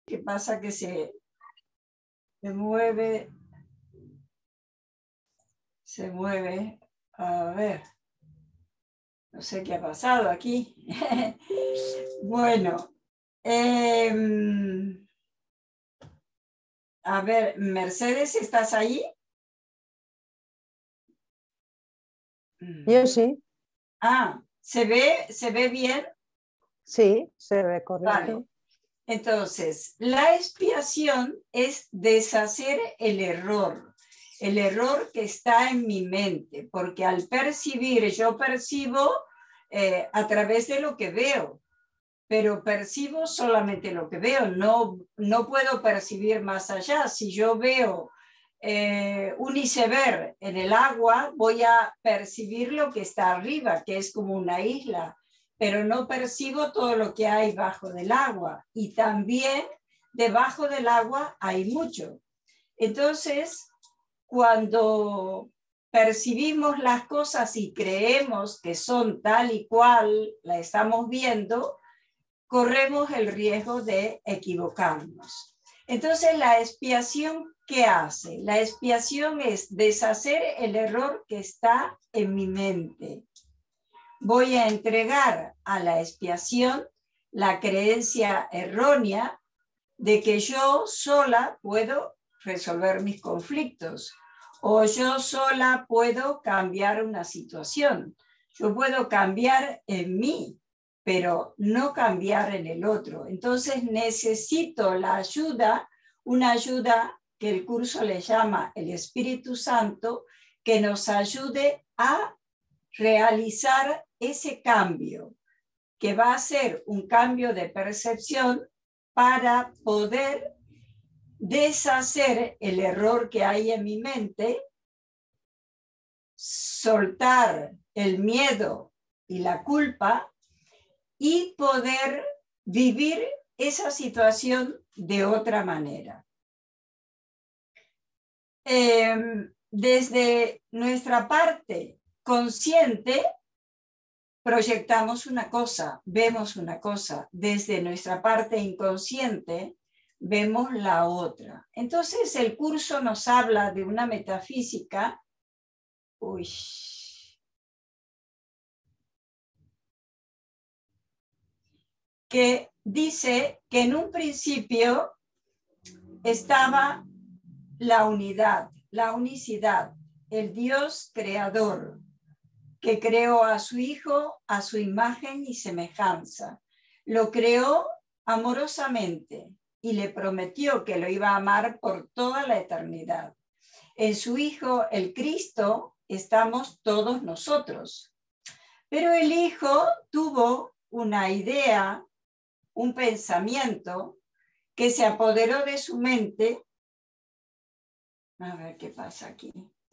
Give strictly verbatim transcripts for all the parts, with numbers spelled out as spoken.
¿Qué pasa? Que se, se mueve. Se mueve. A ver. No sé qué ha pasado aquí. Bueno. Eh, a ver, Mercedes, ¿estás ahí? Yo sí. Ah, ¿se ve, se ve bien? Sí, se ve correcto. Vale. Entonces, la expiación es deshacer el error, el error que está en mi mente, porque al percibir, yo percibo eh, a través de lo que veo, pero percibo solamente lo que veo, no, no puedo percibir más allá. Si yo veo eh, un iceberg en el agua, voy a percibir lo que está arriba, que es como una isla, pero no percibo todo lo que hay bajo del agua. Y también debajo del agua hay mucho. Entonces, cuando percibimos las cosas y creemos que son tal y cual la estamos viendo, corremos el riesgo de equivocarnos. Entonces, la expiación, ¿qué hace? La expiación es deshacer el error que está en mi mente. Voy a entregar a la expiación la creencia errónea de que yo sola puedo resolver mis conflictos o yo sola puedo cambiar una situación. Yo puedo cambiar en mí, pero no cambiar en el otro. Entonces necesito la ayuda, una ayuda que el curso le llama el Espíritu Santo, que nos ayude a realizar ese cambio, que va a ser un cambio de percepción para poder deshacer el error que hay en mi mente, soltar el miedo y la culpa y poder vivir esa situación de otra manera. Eh, desde nuestra parte consciente, proyectamos una cosa, vemos una cosa. Desde nuestra parte inconsciente, vemos la otra. Entonces, el curso nos habla de una metafísica. Uy. Que dice que en un principio estaba la unidad, la unicidad, el Dios creador, que creó a su Hijo a su imagen y semejanza. Lo creó amorosamente y le prometió que lo iba a amar por toda la eternidad. En su Hijo, el Cristo, estamos todos nosotros. Pero el Hijo tuvo una idea, un pensamiento que se apoderó de su mente. A ver qué pasa aquí.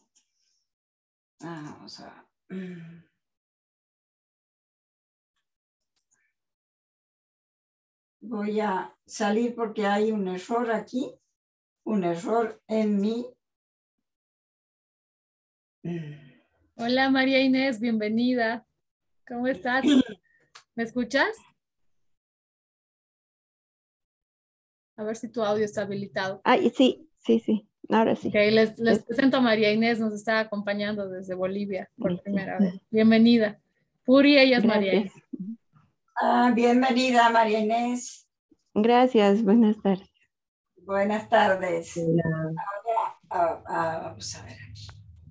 Ah, vamos a... Voy a salir porque hay un error aquí, un error en mi... Hola María Inés, bienvenida. ¿Cómo estás? ¿Me escuchas? A ver si tu audio está habilitado. Ay, sí, sí, sí, ahora sí. Okay, les, les presento a María Inés, nos está acompañando desde Bolivia por Gracias. primera vez. Bienvenida. Puri, ella es María Inés. Gracias. Ah, bienvenida, María Inés. Gracias, buenas tardes. Buenas tardes. Hola. Ahora, ah, ah, vamos a ver aquí.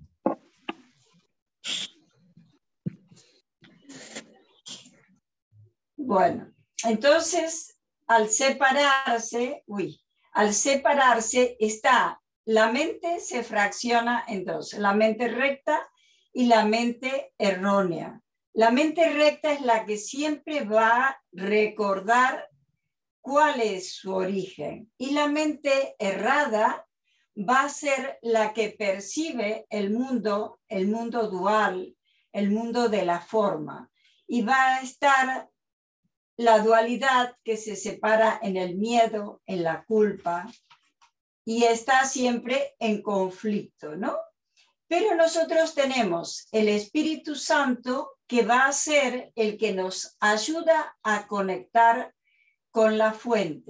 Bueno, entonces, al separarse, uy, al separarse está, la mente se fracciona en dos, la mente recta y la mente errónea. La mente recta es la que siempre va a recordar cuál es su origen y la mente errada va a ser la que percibe el mundo, el mundo dual, el mundo de la forma y va a estar la dualidad que se separa en el miedo, en la culpa y está siempre en conflicto, ¿no? Pero nosotros tenemos el Espíritu Santo que va a ser el que nos ayuda a conectar con la fuente,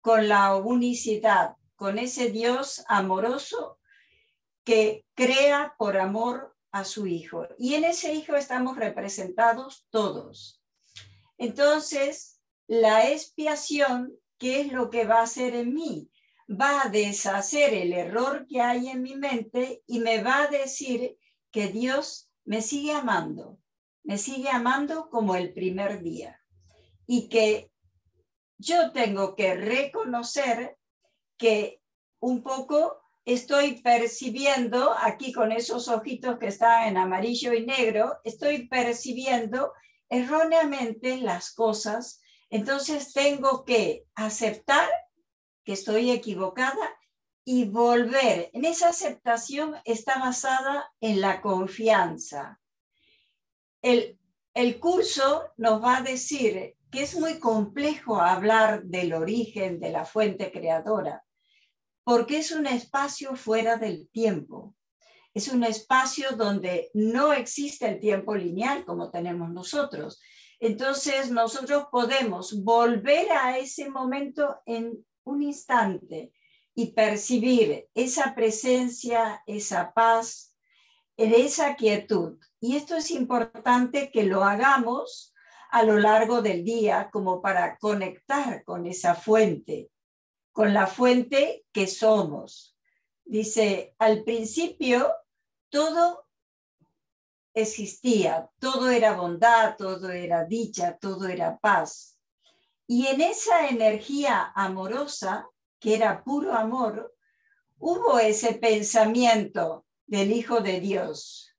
con la unicidad, con ese Dios amoroso que crea por amor a su Hijo. Y en ese Hijo estamos representados todos. Entonces, la expiación, ¿qué es lo que va a hacer en mí? Va a deshacer el error que hay en mi mente y me va a decir que Dios me sigue amando, me sigue amando como el primer día. Y que yo tengo que reconocer que un poco estoy percibiendo, aquí con esos ojitos que están en amarillo y negro, estoy percibiendo erróneamente las cosas. Entonces tengo que aceptar que estoy equivocada y volver. En esa aceptación está basada en la confianza. El, el curso nos va a decir que es muy complejo hablar del origen de la fuente creadora, porque es un espacio fuera del tiempo. Es un espacio donde no existe el tiempo lineal como tenemos nosotros. Entonces nosotros podemos volver a ese momento en un instante y percibir esa presencia, esa paz, esa quietud. Y esto es importante que lo hagamos a lo largo del día como para conectar con esa fuente, con la fuente que somos. Dice, al principio todo existía, todo era bondad, todo era dicha, todo era paz. Y en esa energía amorosa, que era puro amor, hubo ese pensamiento del Hijo de Dios,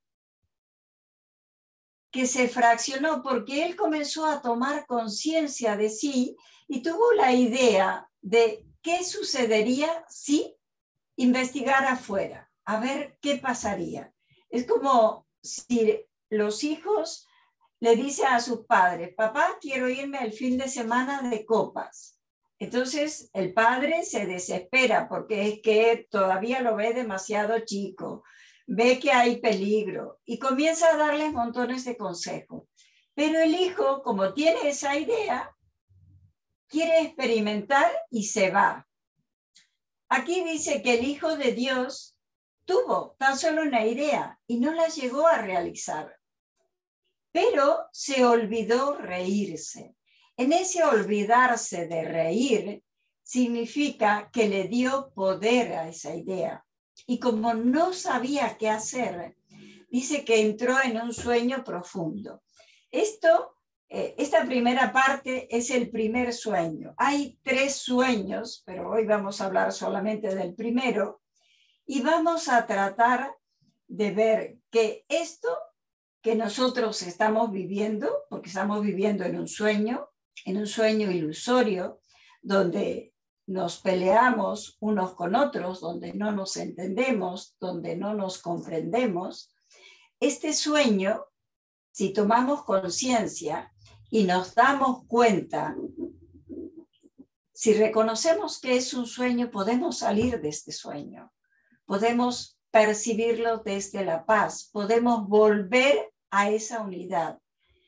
que se fraccionó porque él comenzó a tomar conciencia de sí y tuvo la idea de qué sucedería si investigara afuera, a ver qué pasaría. Es como si los hijos le dicen a sus padres, papá, quiero irme el fin de semana de copas. Entonces el padre se desespera porque es que todavía lo ve demasiado chico, ve que hay peligro y comienza a darles montones de consejos. Pero el hijo, como tiene esa idea, quiere experimentar y se va. Aquí dice que el Hijo de Dios tuvo tan solo una idea y no la llegó a realizar, pero se olvidó reírse. En ese olvidarse de reír significa que le dio poder a esa idea. Y como no sabía qué hacer, dice que entró en un sueño profundo. Esto, eh, esta primera parte es el primer sueño. Hay tres sueños, pero hoy vamos a hablar solamente del primero. Y vamos a tratar de ver que esto que nosotros estamos viviendo, porque estamos viviendo en un sueño, en un sueño ilusorio, donde nos peleamos unos con otros, donde no nos entendemos, donde no nos comprendemos. Este sueño, si tomamos conciencia y nos damos cuenta, si reconocemos que es un sueño, podemos salir de este sueño. Podemos percibirlo desde la paz, podemos volver a esa unidad.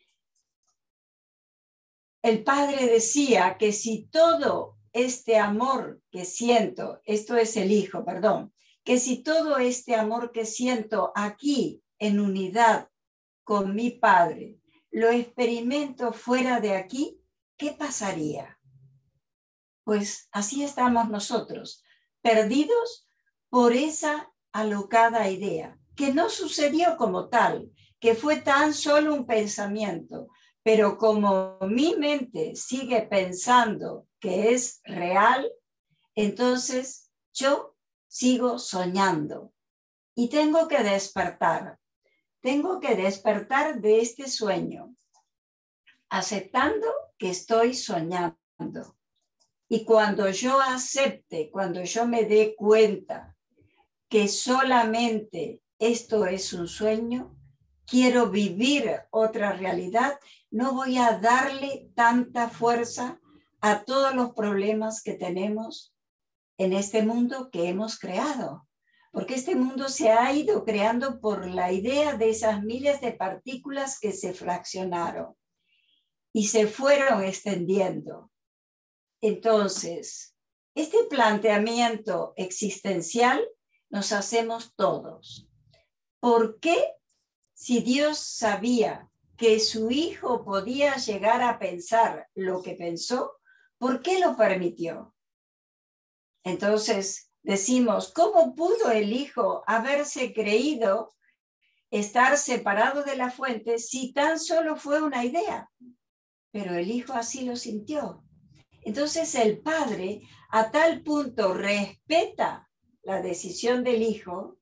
El Padre decía que si todo este amor que siento, esto es el Hijo, perdón, que si todo este amor que siento aquí en unidad con mi Padre, lo experimento fuera de aquí, ¿qué pasaría? Pues así estamos nosotros, perdidos por esa alocada idea, que no sucedió como tal, que fue tan solo un pensamiento, pero como mi mente sigue pensando que es real, entonces yo sigo soñando y tengo que despertar. Tengo que despertar de este sueño, aceptando que estoy soñando. Y cuando yo acepte, cuando yo me dé cuenta que solamente esto es un sueño, quiero vivir otra realidad, no voy a darle tanta fuerza a todos los problemas que tenemos en este mundo que hemos creado. Porque este mundo se ha ido creando por la idea de esas miles de partículas que se fraccionaron y se fueron extendiendo. Entonces, Este planteamiento existencial nos hacemos todos. ¿Por qué, si Dios sabía que su hijo podía llegar a pensar lo que pensó, por qué lo permitió? Entonces decimos, ¿cómo pudo el hijo haberse creído estar separado de la fuente si tan solo fue una idea? Pero el hijo así lo sintió. Entonces el padre a tal punto respeta la decisión del hijo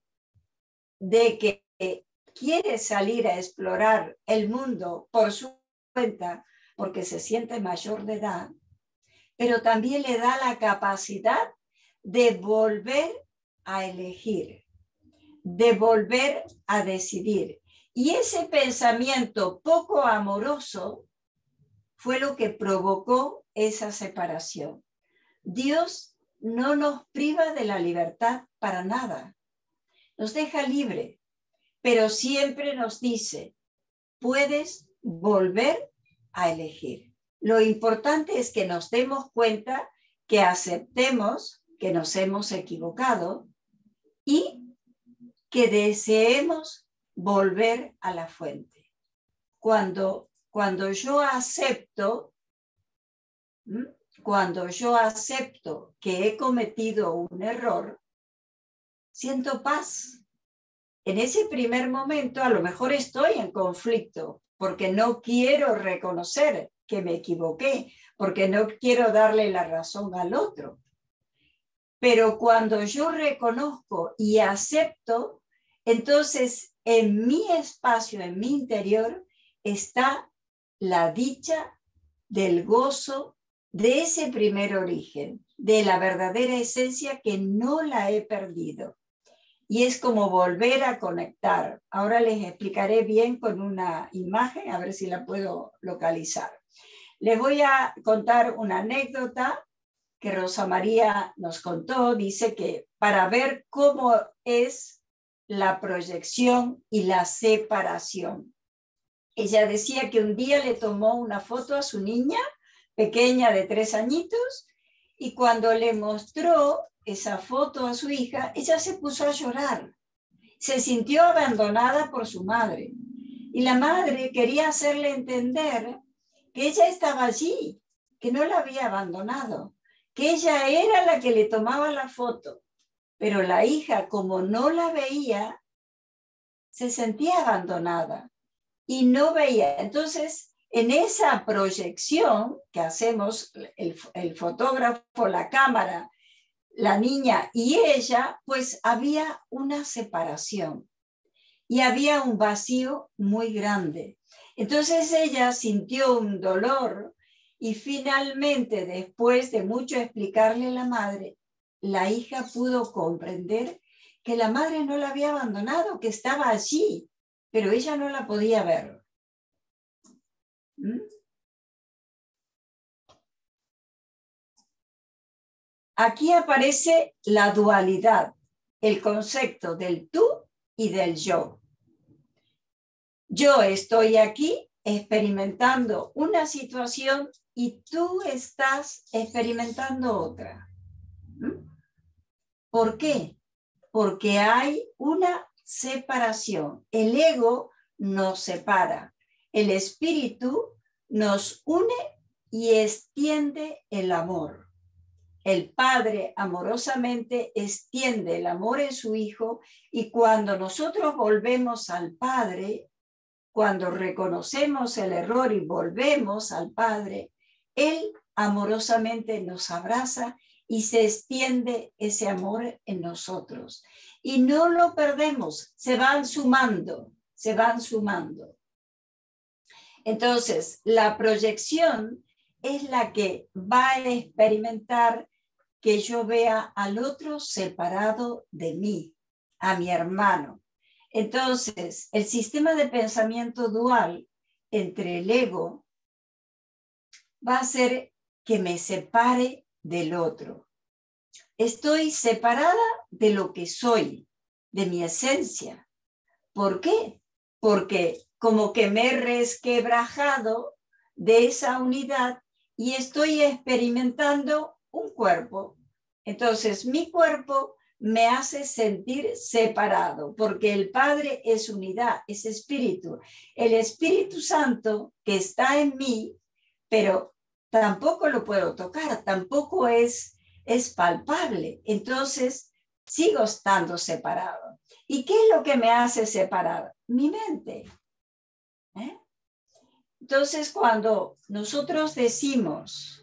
de que quiere salir a explorar el mundo por su cuenta porque se siente mayor de edad, pero también le da la capacidad de volver a elegir, de volver a decidir. Y ese pensamiento poco amoroso fue lo que provocó esa separación. Dios no nos priva de la libertad para nada. Nos deja libre, pero siempre nos dice, puedes volver a elegir. Lo importante es que nos demos cuenta, que aceptemos que nos hemos equivocado y que deseemos volver a la fuente. Cuando, cuando yo acepto, ¿m? cuando yo acepto que he cometido un error, siento paz. En ese primer momento a lo mejor estoy en conflicto porque no quiero reconocer que me equivoqué, porque no quiero darle la razón al otro. Pero cuando yo reconozco y acepto, entonces en mi espacio, en mi interior, está la dicha del gozo de ese primer origen, de la verdadera esencia que no la he perdido. Y es como volver a conectar. Ahora les explicaré bien con una imagen, a ver si la puedo localizar. Les voy a contar una anécdota que Rosa María nos contó. Dice que para ver cómo es la proyección y la separación. Ella decía que un día le tomó una foto a su niña pequeña de tres añitos y cuando le mostró esa foto a su hija, ella se puso a llorar. Se sintió abandonada por su madre. Y la madre quería hacerle entender que ella estaba allí, que no la había abandonado, que ella era la que le tomaba la foto. Pero la hija, como no la veía, se sentía abandonada y no veía. Entonces, en esa proyección que hacemos, el, el fotógrafo, la cámara, la niña y ella, pues había una separación y había un vacío muy grande. Entonces ella sintió un dolor y finalmente, después de mucho explicarle a la madre, la hija pudo comprender que la madre no la había abandonado, que estaba allí, pero ella no la podía ver. ¿Mm? Aquí aparece la dualidad, el concepto del tú y del yo. Yo estoy aquí experimentando una situación y tú estás experimentando otra. ¿Mm? ¿Por qué? Porque hay una separación. El ego nos separa. El espíritu nos une y extiende el amor. El Padre amorosamente extiende el amor en su Hijo y cuando nosotros volvemos al Padre, cuando reconocemos el error y volvemos al Padre, Él amorosamente nos abraza y se extiende ese amor en nosotros. Y no lo perdemos, se van sumando, se van sumando. Entonces, la proyección es la que va a experimentar que yo vea al otro separado de mí, a mi hermano. Entonces, el sistema de pensamiento dual entre el ego va a ser que me separe del otro. Estoy separada de lo que soy, de mi esencia. ¿Por qué? Porque como que me he resquebrajado de esa unidad y estoy experimentando un cuerpo, Entonces, mi cuerpo me hace sentir separado, porque el Padre es unidad, es espíritu. El Espíritu Santo que está en mí, pero tampoco lo puedo tocar, tampoco es, es palpable. Entonces, sigo estando separado. ¿Y qué es lo que me hace separado? Mi mente. ¿Eh? Entonces, cuando nosotros decimos,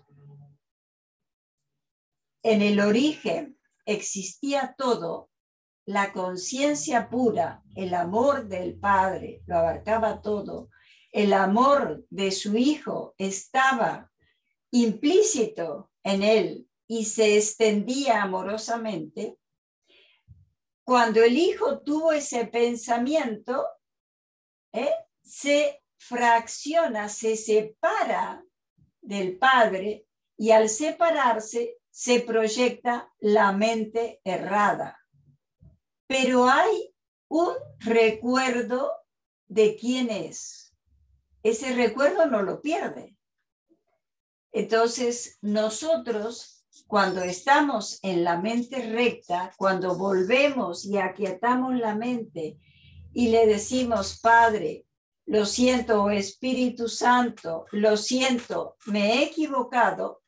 en el origen existía todo, la conciencia pura, el amor del Padre lo abarcaba todo, el amor de su Hijo estaba implícito en él y se extendía amorosamente. Cuando el Hijo tuvo ese pensamiento, ¿eh? se fracciona, se separa del Padre y al separarse se proyecta la mente errada. Pero hay un recuerdo de quién es. Ese recuerdo no lo pierde. Entonces, nosotros, cuando estamos en la mente recta, cuando volvemos y aquietamos la mente y le decimos, Padre, lo siento, oh Espíritu Santo, lo siento, me he equivocado,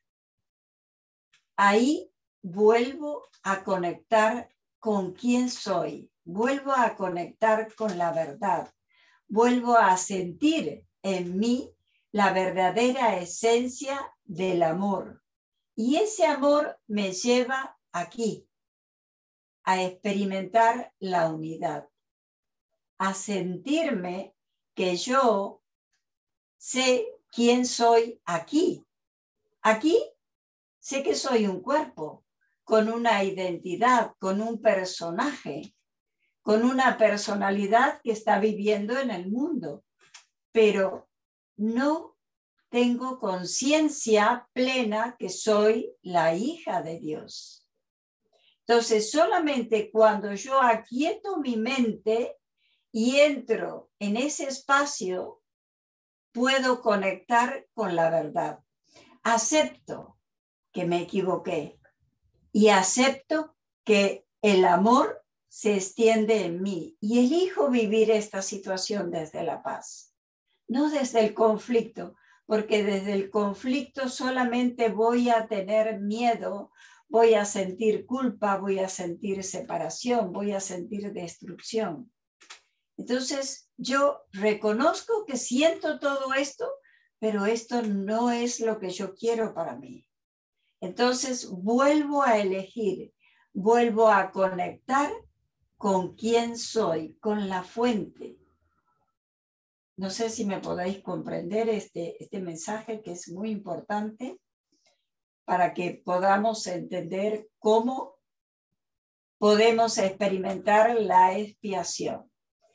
ahí vuelvo a conectar con quién soy, vuelvo a conectar con la verdad, vuelvo a sentir en mí la verdadera esencia del amor. Y ese amor me lleva aquí, a experimentar la unidad, a sentirme que yo sé quién soy aquí. Aquí sé que soy un cuerpo, con una identidad, con un personaje, con una personalidad que está viviendo en el mundo, pero no tengo conciencia plena que soy la hija de Dios. Entonces, solamente cuando yo aquieto mi mente y entro en ese espacio, puedo conectar con la verdad. Acepto que me equivoqué y acepto que el amor se extiende en mí y elijo vivir esta situación desde la paz, no desde el conflicto, porque desde el conflicto solamente voy a tener miedo, voy a sentir culpa, voy a sentir separación, voy a sentir destrucción. Entonces, yo reconozco que siento todo esto, pero esto no es lo que yo quiero para mí. Entonces, vuelvo a elegir, vuelvo a conectar con quién soy, con la fuente. No sé si me podéis comprender este, este mensaje que es muy importante para que podamos entender cómo podemos experimentar la expiación.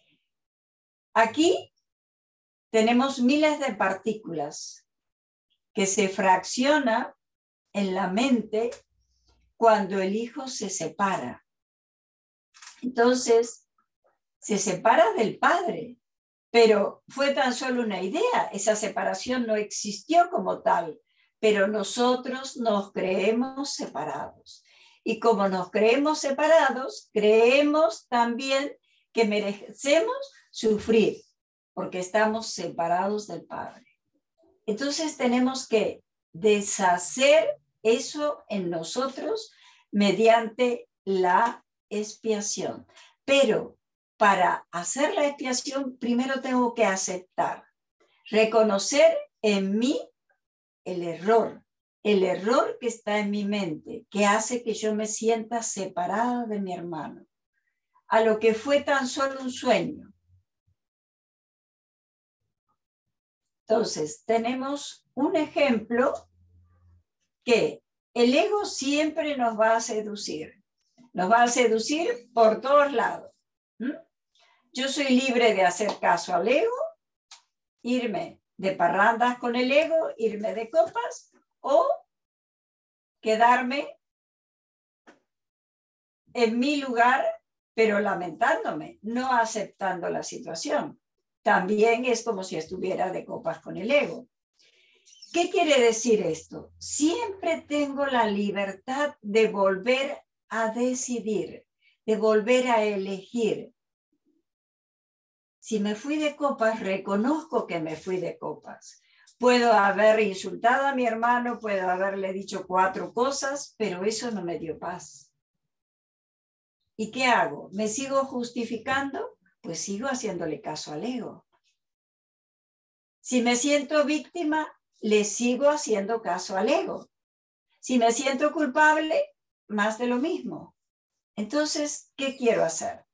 Aquí tenemos miles de partículas que se fraccionan en la mente cuando el hijo se separa. Entonces, se separa del padre, pero fue tan solo una idea. Esa separación no existió como tal, pero nosotros nos creemos separados. Y como nos creemos separados, creemos también que merecemos sufrir, porque estamos separados del Padre. Entonces tenemos que deshacer eso en nosotros mediante la expiación. Pero para hacer la expiación, primero tengo que aceptar, reconocer en mí el error, el error que está en mi mente, que hace que yo me sienta separada de mi hermano, a lo que fue tan solo un sueño. Entonces, tenemos un ejemplo que el ego siempre nos va a seducir. Nos va a seducir por todos lados. ¿Mm? Yo soy libre de hacer caso al ego, irme de parrandas con el ego, irme de copas o quedarme en mi lugar, pero lamentándome, no aceptando la situación. También es como si estuviera de copas con el ego. ¿Qué quiere decir esto? Siempre tengo la libertad de volver a decidir, de volver a elegir. Si me fui de copas, reconozco que me fui de copas. Puedo haber insultado a mi hermano, puedo haberle dicho cuatro cosas, pero eso no me dio paz. ¿Y qué hago? ¿Me sigo justificando? Pues sigo haciéndole caso al ego. Si me siento víctima, le sigo haciendo caso al ego. Si me siento culpable, más de lo mismo. Entonces, ¿qué quiero hacer?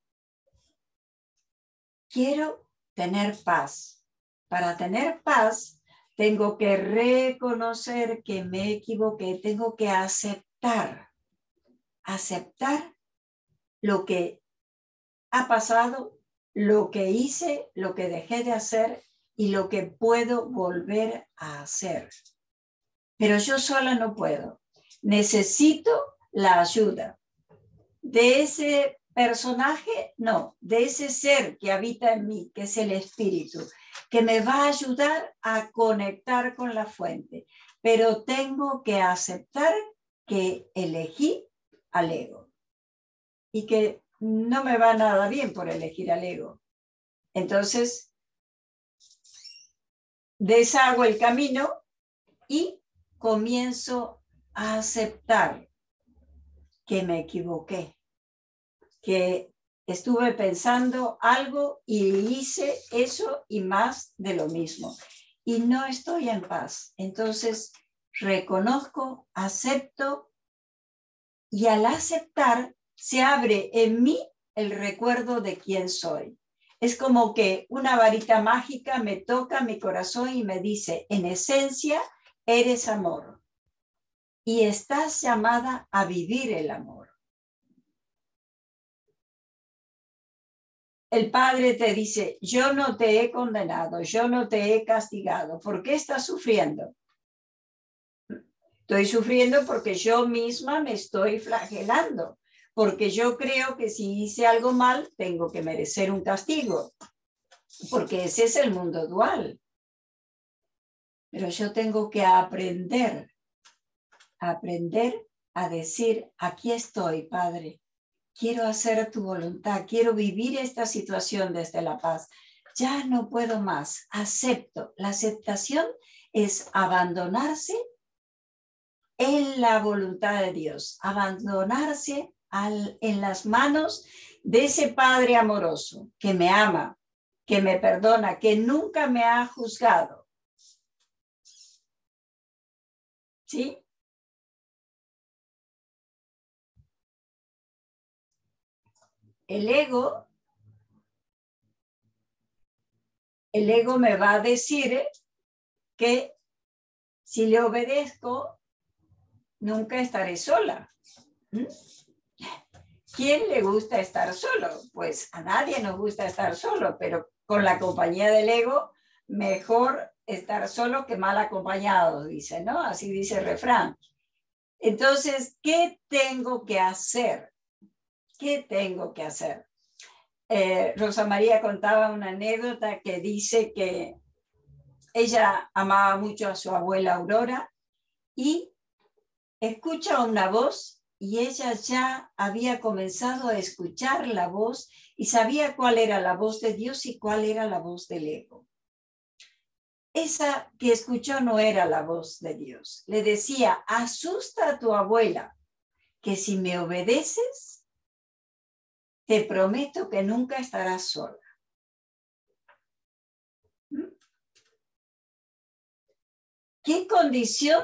Quiero tener paz. Para tener paz, tengo que reconocer que me equivoqué, tengo que aceptar, aceptar lo que ha pasado, lo que hice, lo que dejé de hacer y lo que puedo volver a hacer. Pero yo sola no puedo. Necesito la ayuda de ese personaje, no, de ese ser que habita en mí, que es el espíritu, que me va a ayudar a conectar con la fuente. Pero tengo que aceptar que elegí al ego y que no me va nada bien por elegir al ego. Entonces, deshago el camino y comienzo a aceptar que me equivoqué, que estuve pensando algo y hice eso y más de lo mismo. Y no estoy en paz. Entonces, reconozco, acepto y al aceptar se abre en mí el recuerdo de quién soy. Es como que una varita mágica me toca mi corazón y me dice, en esencia, eres amor. Y estás llamada a vivir el amor. El Padre te dice, yo no te he condenado, yo no te he castigado. ¿Por qué estás sufriendo? Estoy sufriendo porque yo misma me estoy flagelando, porque yo creo que si hice algo mal, tengo que merecer un castigo, porque ese es el mundo dual. Pero yo tengo que aprender, aprender a decir, aquí estoy, Padre. Quiero hacer tu voluntad, quiero vivir esta situación desde la paz. Ya no puedo más, acepto. La aceptación es abandonarse en la voluntad de Dios, abandonarse al, en las manos de ese Padre amoroso que me ama, que me perdona, que nunca me ha juzgado. ¿Sí? El ego, el ego me va a decir que si le obedezco, nunca estaré sola. ¿Mm? ¿Quién le gusta estar solo? Pues a nadie nos gusta estar solo, pero con la compañía del ego, mejor estar solo que mal acompañado, dice, ¿no? Así dice el refrán. Entonces, ¿qué tengo que hacer? ¿Qué tengo que hacer? Eh, Rosa María contaba una anécdota que dice que ella amaba mucho a su abuela Aurora y escucha una voz y ella ya había comenzado a escuchar la voz y sabía cuál era la voz de Dios y cuál era la voz del ego. Esa que escuchó no era la voz de Dios. Le decía, asusta a tu abuela, que si me obedeces, te prometo que nunca estarás sola. ¿Mm? ¿Qué condición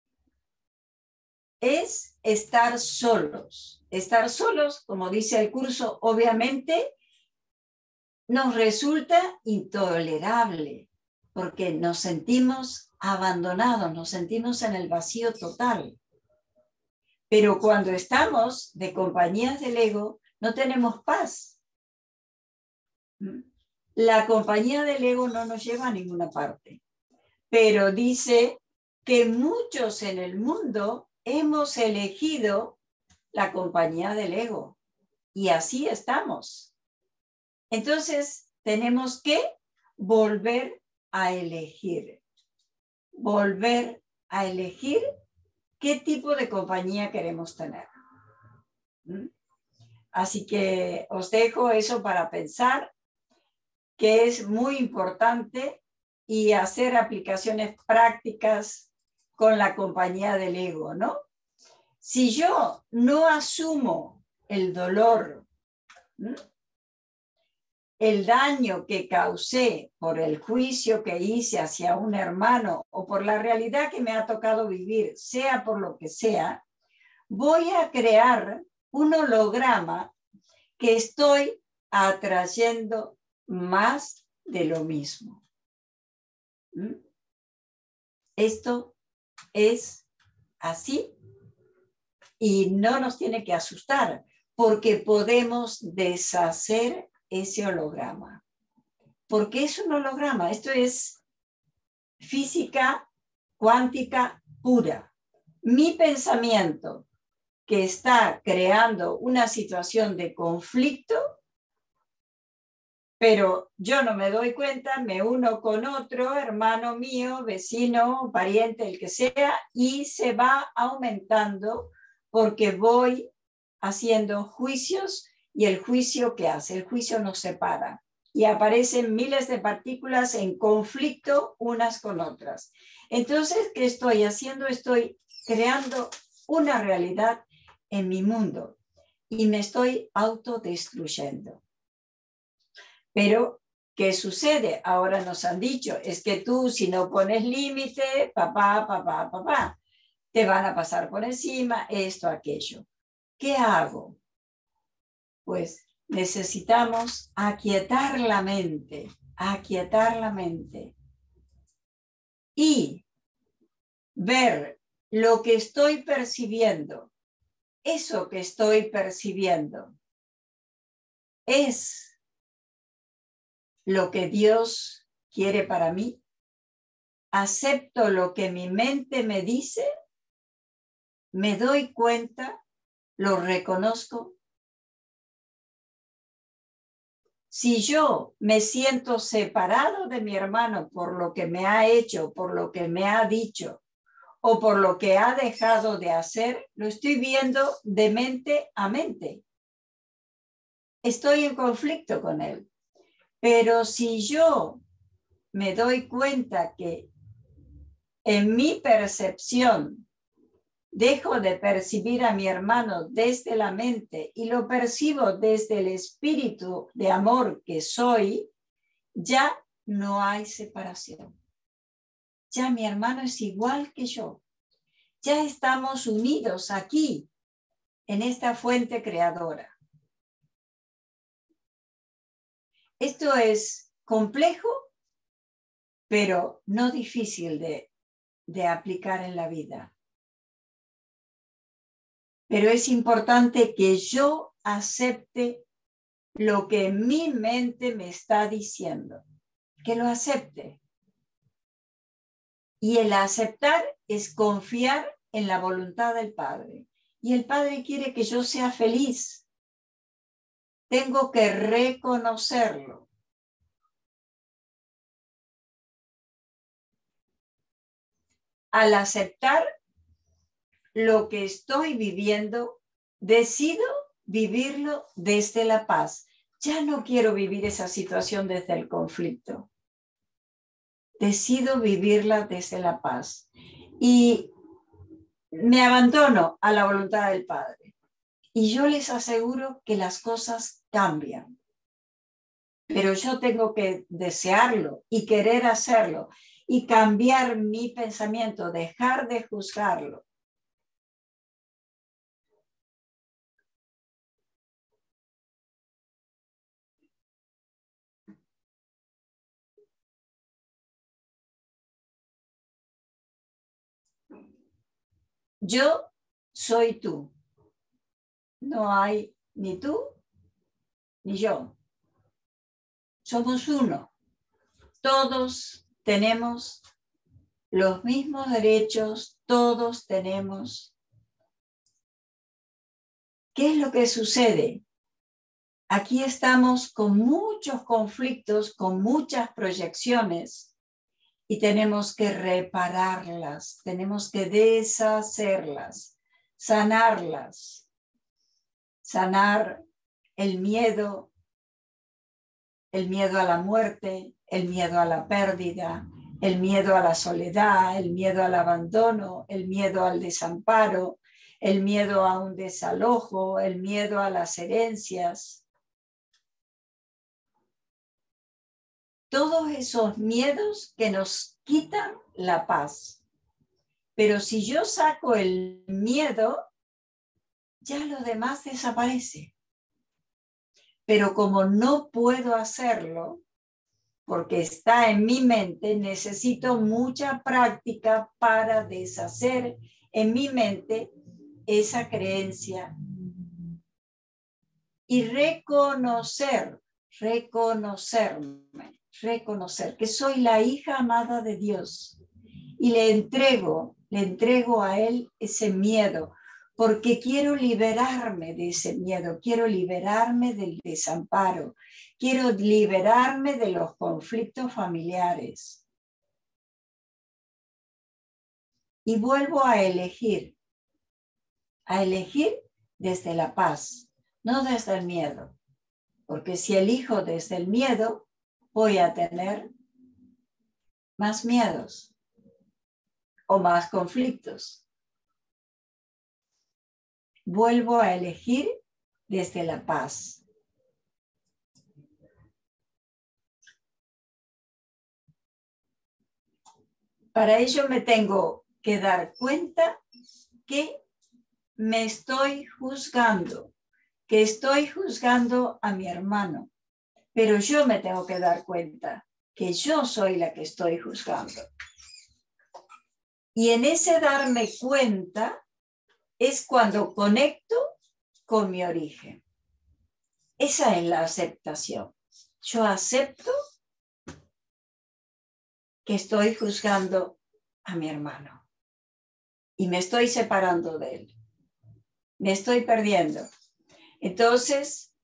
es estar solos? Estar solos, como dice el curso, obviamente nos resulta intolerable porque nos sentimos abandonados, nos sentimos en el vacío total. Pero cuando estamos de compañías del ego, no tenemos paz. La compañía del ego no nos lleva a ninguna parte. Pero dice que muchos en el mundo hemos elegido la compañía del ego. Y así estamos. Entonces, tenemos que volver a elegir. volver a elegir qué tipo de compañía queremos tener. ¿Mm? Así que os dejo eso para pensar, que es muy importante, y hacer aplicaciones prácticas con la compañía del ego, ¿no? Si yo no asumo el dolor, ¿Mm? el daño que causé por el juicio que hice hacia un hermano o por la realidad que me ha tocado vivir, sea por lo que sea, voy a crear un holograma que estoy atrayendo más de lo mismo. ¿Mm? Esto es así y no nos tiene que asustar, porque podemos deshacer ese holograma. ¿Por qué es un holograma? Esto es física cuántica pura. Mi pensamiento que está creando una situación de conflicto, pero yo no me doy cuenta, me uno con otro, hermano mío, vecino, pariente, el que sea, y se va aumentando porque voy haciendo juicios, y el juicio ¿qué hace? El juicio nos separa y aparecen miles de partículas en conflicto unas con otras. Entonces, ¿qué estoy haciendo? Estoy creando una realidad en mi mundo y me estoy autodestruyendo. Pero, ¿qué sucede? Ahora nos han dicho, es que tú si no pones límite, papá, papá, papá, te van a pasar por encima, esto, aquello. ¿Qué hago? Pues necesitamos aquietar la mente, aquietar la mente y ver lo que estoy percibiendo. Eso que estoy percibiendo es lo que Dios quiere para mí. Acepto lo que mi mente me dice, me doy cuenta, lo reconozco. Si yo me siento separado de mi hermano por lo que me ha hecho, por lo que me ha dicho o por lo que ha dejado de hacer, lo estoy viendo de mente a mente. Estoy en conflicto con él. Pero si yo me doy cuenta que en mi percepción dejo de percibir a mi hermano desde la mente y lo percibo desde el espíritu de amor que soy, ya no hay separación. Ya mi hermano es igual que yo. Ya estamos unidos aquí, en esta fuente creadora. Esto es complejo, pero no difícil de, de aplicar en la vida. Pero es importante que yo acepte lo que mi mente me está diciendo, que lo acepte. Y el aceptar es confiar en la voluntad del Padre. Y el Padre quiere que yo sea feliz. Tengo que reconocerlo. Al aceptar lo que estoy viviendo, decido vivirlo desde la paz. Ya no quiero vivir esa situación desde el conflicto. Decido vivirla desde la paz. Y me abandono a la voluntad del Padre. Y yo les aseguro que las cosas cambian. Pero yo tengo que desearlo y querer hacerlo y cambiar mi pensamiento, dejar de juzgarlo. Yo soy tú. No hay ni tú ni yo. Somos uno. Todos tenemos los mismos derechos, todos tenemos. ¿Qué es lo que sucede? Aquí estamos con muchos conflictos, con muchas proyecciones, y tenemos que repararlas, tenemos que deshacerlas, sanarlas, sanar el miedo, el miedo a la muerte, el miedo a la pérdida, el miedo a la soledad, el miedo al abandono, el miedo al desamparo, el miedo a un desalojo, el miedo a las herencias. Todos esos miedos que nos quitan la paz. Pero si yo saco el miedo, ya lo demás desaparece. Pero como no puedo hacerlo, porque está en mi mente, necesito mucha práctica para deshacer en mi mente esa creencia y reconocer, reconocerme, reconocer que soy la hija amada de Dios y le entrego, le entrego a Él ese miedo, porque quiero liberarme de ese miedo, quiero liberarme del desamparo, quiero liberarme de los conflictos familiares. Y vuelvo a elegir, a elegir desde la paz, no desde el miedo, porque si elijo desde el miedo, voy a tener más miedos o más conflictos. Vuelvo a elegir desde la paz. Para ello me tengo que dar cuenta que me estoy juzgando, que estoy juzgando a mi hermano, pero yo me tengo que dar cuenta que yo soy la que estoy juzgando. Y en ese darme cuenta es cuando conecto con mi origen. Esa es la aceptación. Yo acepto que estoy juzgando a mi hermano y me estoy separando de él. Me estoy perdiendo. Entonces,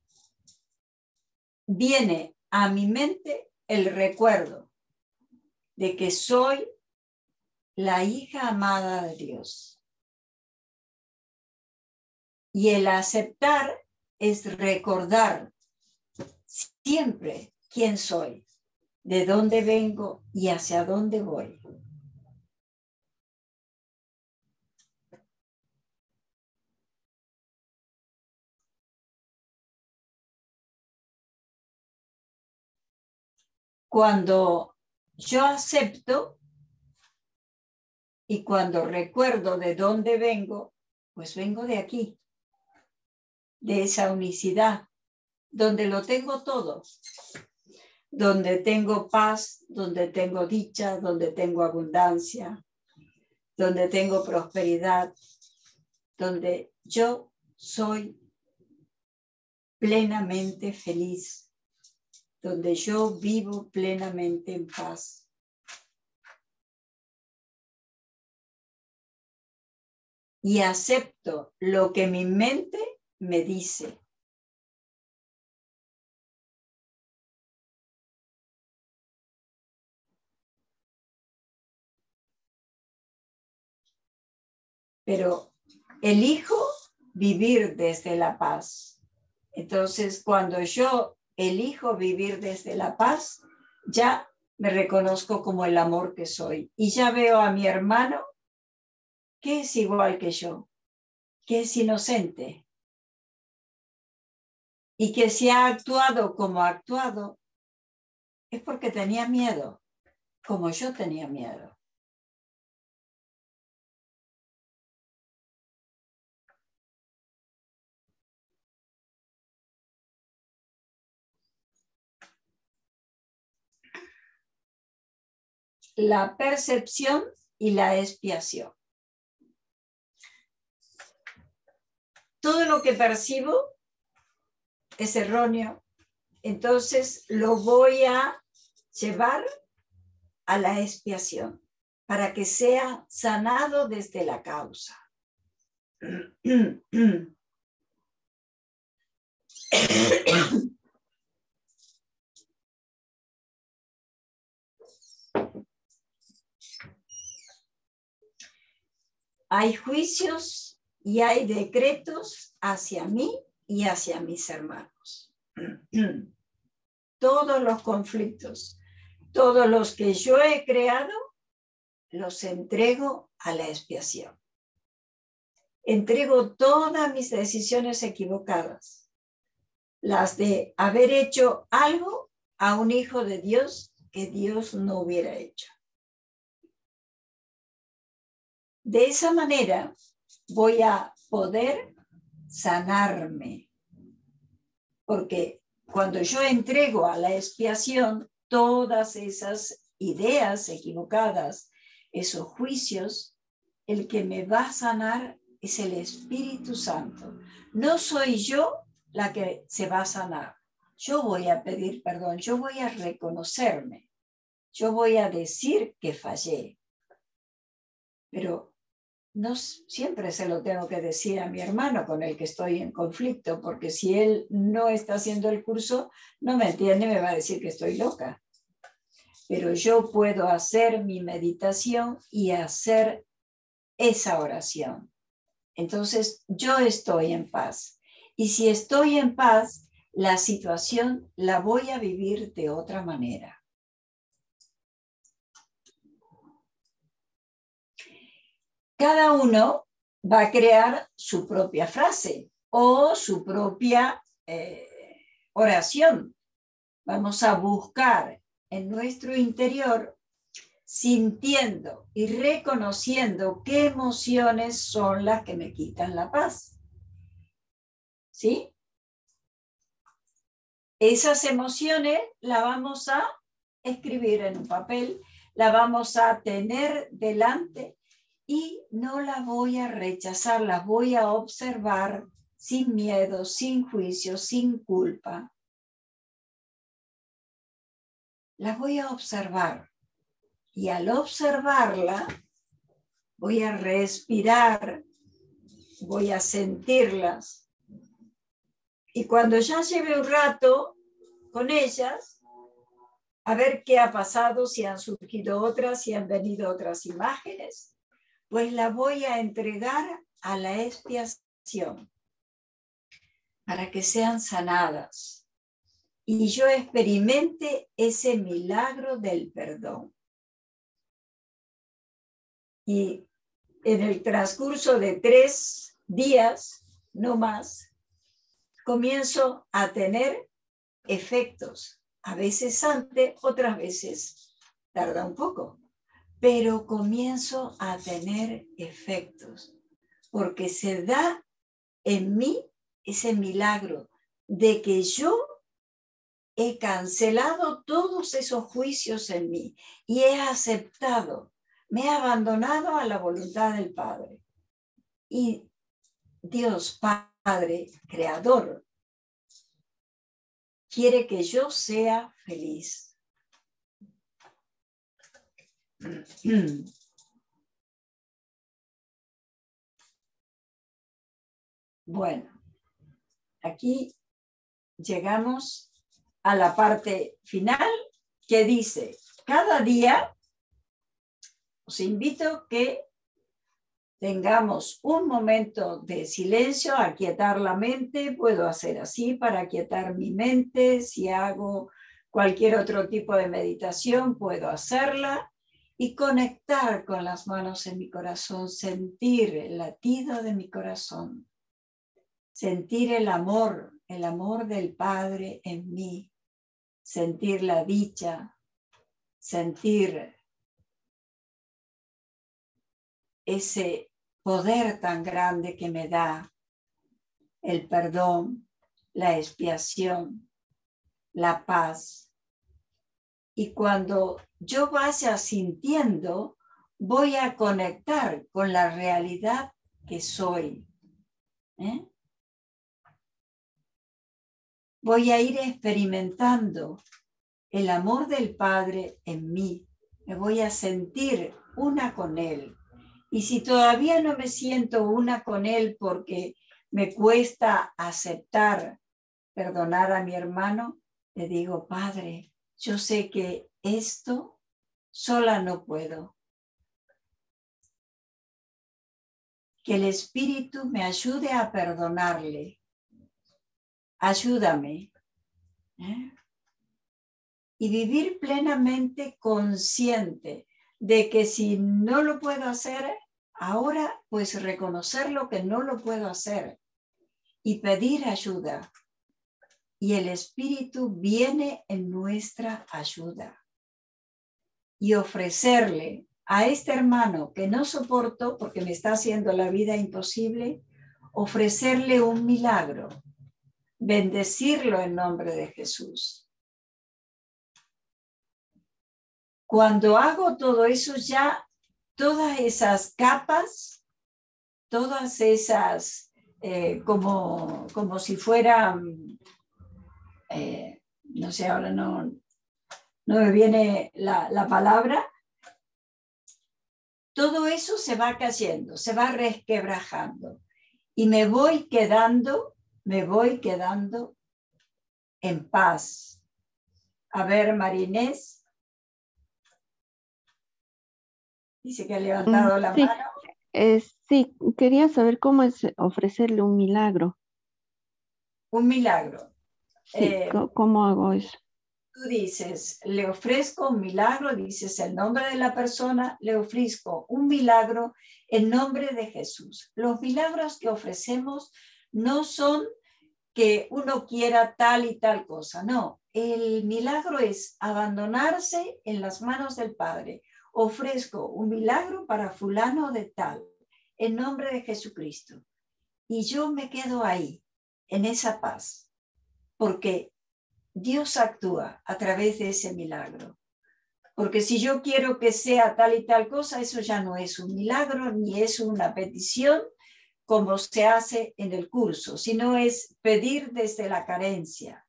viene a mi mente el recuerdo de que soy la hija amada de Dios. Y el aceptar es recordar siempre quién soy, de dónde vengo y hacia dónde voy. Cuando yo acepto y cuando recuerdo de dónde vengo, pues vengo de aquí, de esa unicidad, donde lo tengo todo, donde tengo paz, donde tengo dicha, donde tengo abundancia, donde tengo prosperidad, donde yo soy plenamente feliz, donde yo vivo plenamente en paz. Y acepto lo que mi mente me dice. Pero elijo vivir desde la paz. Entonces, cuando yo elijo vivir desde la paz, ya me reconozco como el amor que soy. Y ya veo a mi hermano que es igual que yo, que es inocente. Y que si ha actuado como ha actuado, es porque tenía miedo, como yo tenía miedo. La percepción y la expiación. Todo lo que percibo es erróneo, entonces lo voy a llevar a la expiación para que sea sanado desde la causa. hay juicios y hay decretos hacia mí y hacia mis hermanos. Todos los conflictos, todos los que yo he creado, los entrego a la expiación. Entrego todas mis decisiones equivocadas, las de haber hecho algo a un hijo de Dios que Dios no hubiera hecho. De esa manera voy a poder sanarme, porque cuando yo entrego a la expiación todas esas ideas equivocadas, esos juicios, el que me va a sanar es el Espíritu Santo. No soy yo la que se va a sanar. Yo voy a pedir perdón, yo voy a reconocerme, yo voy a decir que fallé. Pero no siempre se lo tengo que decir a mi hermano con el que estoy en conflicto, porque si él no está haciendo el curso, no me entiende, me va a decir que estoy loca. Pero yo puedo hacer mi meditación y hacer esa oración. Entonces, yo estoy en paz. Y si estoy en paz, la situación la voy a vivir de otra manera. Cada uno va a crear su propia frase o su propia eh, oración. Vamos a buscar en nuestro interior, sintiendo y reconociendo qué emociones son las que me quitan la paz. ¿Sí? Esas emociones las vamos a escribir en un papel, las vamos a tener delante y no las voy a rechazar, las voy a observar sin miedo, sin juicio, sin culpa. Las voy a observar y al observarla voy a respirar, voy a sentirlas. Y cuando ya lleve un rato con ellas, a ver qué ha pasado, si han surgido otras, si han venido otras imágenes, pues la voy a entregar a la expiación para que sean sanadas y yo experimente ese milagro del perdón. Y en el transcurso de tres días, no más, comienzo a tener efectos, a veces antes, otras veces tarda un poco, pero comienzo a tener efectos, porque se da en mí ese milagro de que yo he cancelado todos esos juicios en mí y he aceptado, me he abandonado a la voluntad del Padre. Y Dios Padre, Creador, quiere que yo sea feliz. Bueno, aquí llegamos a la parte final que dice, cada día os invito que tengamos un momento de silencio, aquietar la mente. Puedo hacer así para aquietar mi mente. Si hago cualquier otro tipo de meditación, puedo hacerla y conectar con las manos en mi corazón, sentir el latido de mi corazón, sentir el amor, el amor del Padre en mí, sentir la dicha, sentir ese poder tan grande que me da el perdón, la expiación, la paz. Y cuando yo vaya sintiendo, voy a conectar con la realidad que soy. ¿Eh? Voy a ir experimentando el amor del Padre en mí. Me voy a sentir una con Él. Y si todavía no me siento una con Él porque me cuesta aceptar, perdonar a mi hermano, le digo, Padre, yo sé que esto sola no puedo. que el Espíritu me ayude a perdonarle. Ayúdame. ¿Eh? Y vivir plenamente consciente de que si no lo puedo hacer, ahora pues reconocer lo que no lo puedo hacer y pedir ayuda. Y el Espíritu viene en nuestra ayuda. Y ofrecerle a este hermano que no soporto porque me está haciendo la vida imposible, ofrecerle un milagro, bendecirlo en nombre de Jesús. Cuando hago todo eso, ya todas esas capas, todas esas, eh, como, como si fueran, eh, no sé, ahora no, no me viene la, la palabra, todo eso se va cayendo, se va resquebrajando y me voy quedando, me voy quedando en paz. A ver, Marinés. Dice que ha levantado Mm, la sí, mano. eh, sí, quería saber cómo es ofrecerle un milagro. Un milagro. Sí, Eh, co- ¿cómo hago eso? tú dices, le ofrezco un milagro, dices el nombre de la persona, le ofrezco un milagro en nombre de Jesús. Los milagros que ofrecemos no son que uno quiera tal y tal cosa, no. El milagro es abandonarse en las manos del Padre. Ofrezco un milagro para fulano de tal, en nombre de Jesucristo. Y yo me quedo ahí, en esa paz, porque Dios actúa a través de ese milagro. Porque si yo quiero que sea tal y tal cosa, eso ya no es un milagro, ni es una petición como se hace en el curso, sino es pedir desde la carencia.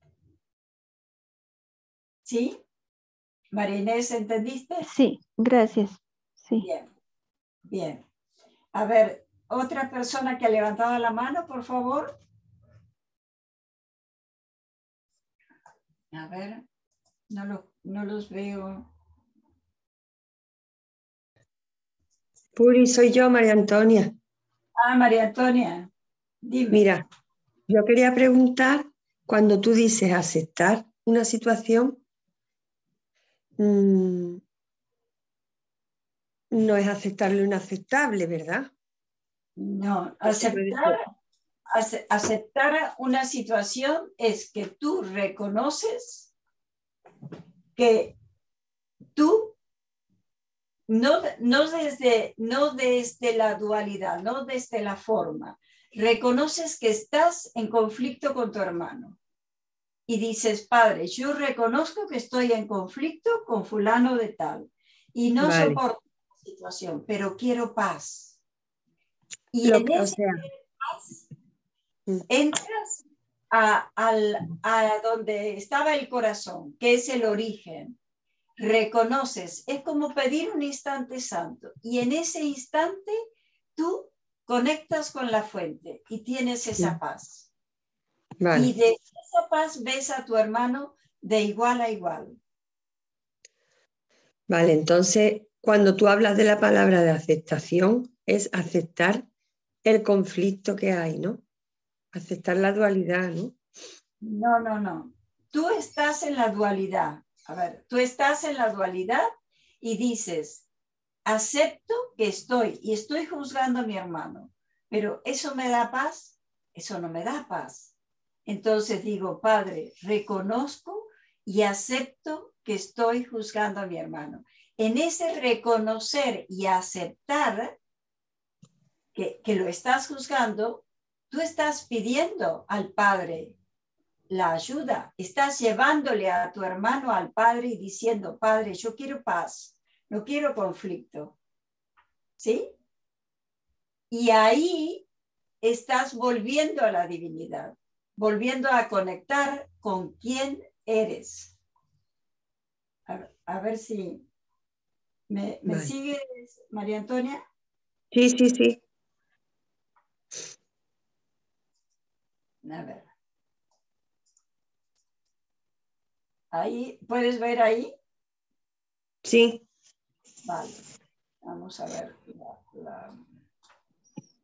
¿Sí? María Inés, ¿entendiste? Sí, gracias. Sí. Bien, bien. A ver, otra persona que ha levantado la mano, por favor. A ver, no, lo, no los veo. Puri, soy yo, María Antonia. Ah, María Antonia, dime. Mira, yo quería preguntar, cuando tú dices aceptar una situación, mmm, no es aceptar lo inaceptable, ¿verdad? No, Eso puede aceptar, ser. ace- aceptar una situación es que tú reconoces que tú, no, no, desde, no desde la dualidad, no desde la forma, reconoces que estás en conflicto con tu hermano. Y dices, Padre, yo reconozco que estoy en conflicto con fulano de tal y no Vale. soporto la situación, pero quiero paz. Y Lo en que, o ese sea, paz mm, entras a, al- a donde estaba el corazón, que es el origen. Reconoces, es como pedir un instante santo. Y en ese instante tú conectas con la fuente y tienes esa mm, paz. vale. Y de esa paz ves a tu hermano de igual a igual. Vale, entonces, cuando tú hablas de la palabra de aceptación, es aceptar el conflicto que hay, ¿no? Aceptar la dualidad, ¿no? No, no, no. Tú estás en la dualidad. A ver, tú estás en la dualidad y dices, acepto que estoy y estoy juzgando a mi hermano, pero ¿eso me da paz? Eso no me da paz. Entonces digo, Padre, reconozco y acepto que estoy juzgando a mi hermano. En ese reconocer y aceptar que, que lo estás juzgando, tú estás pidiendo al Padre la ayuda, estás llevándole a tu hermano al Padre y diciendo, Padre, yo quiero paz, no quiero conflicto. ¿Sí? Y ahí estás volviendo a la divinidad, volviendo a conectar con quién eres. A, a ver si me, me Vale. sigues, María Antonia. Sí, sí, sí. A ver. Ahí, ¿puedes ver ahí? Sí. Vale. Vamos a ver la, la...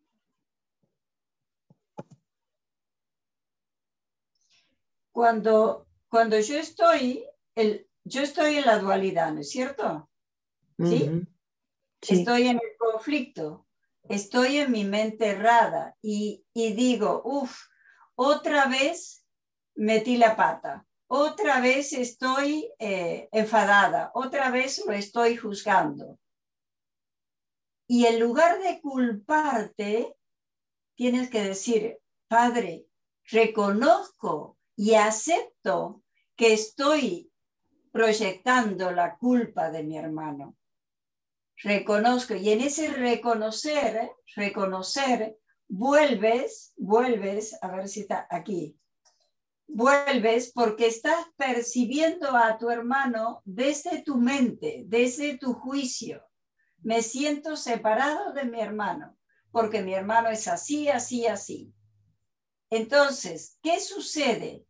cuando, cuando yo estoy, el, yo estoy en la dualidad, ¿no es cierto? ¿Sí? Ujú. Sí. Estoy en el conflicto, estoy en mi mente errada y, y digo, uff, otra vez metí la pata, otra vez estoy eh, enfadada, otra vez lo estoy juzgando. Y en lugar de culparte, tienes que decir, Padre, reconozco y acepto que estoy proyectando la culpa de mi hermano. Reconozco, y en ese reconocer, reconocer, vuelves, vuelves, a ver si está aquí, vuelves porque estás percibiendo a tu hermano desde tu mente, desde tu juicio. Me siento separado de mi hermano, porque mi hermano es así, así, así. Entonces, ¿qué sucede?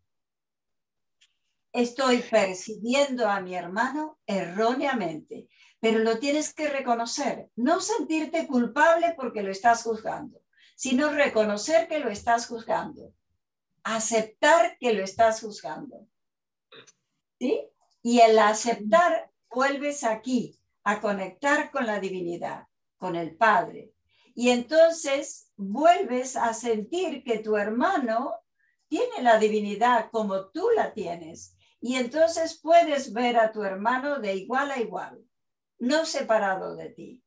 Estoy percibiendo a mi hermano erróneamente, pero lo tienes que reconocer, no sentirte culpable porque lo estás juzgando, sino reconocer que lo estás juzgando, aceptar que lo estás juzgando, ¿sí? Y el aceptar, vuelves aquí a conectar con la divinidad, con el Padre, y entonces vuelves a sentir que tu hermano tiene la divinidad como tú la tienes. Y entonces puedes ver a tu hermano de igual a igual, no separado de ti.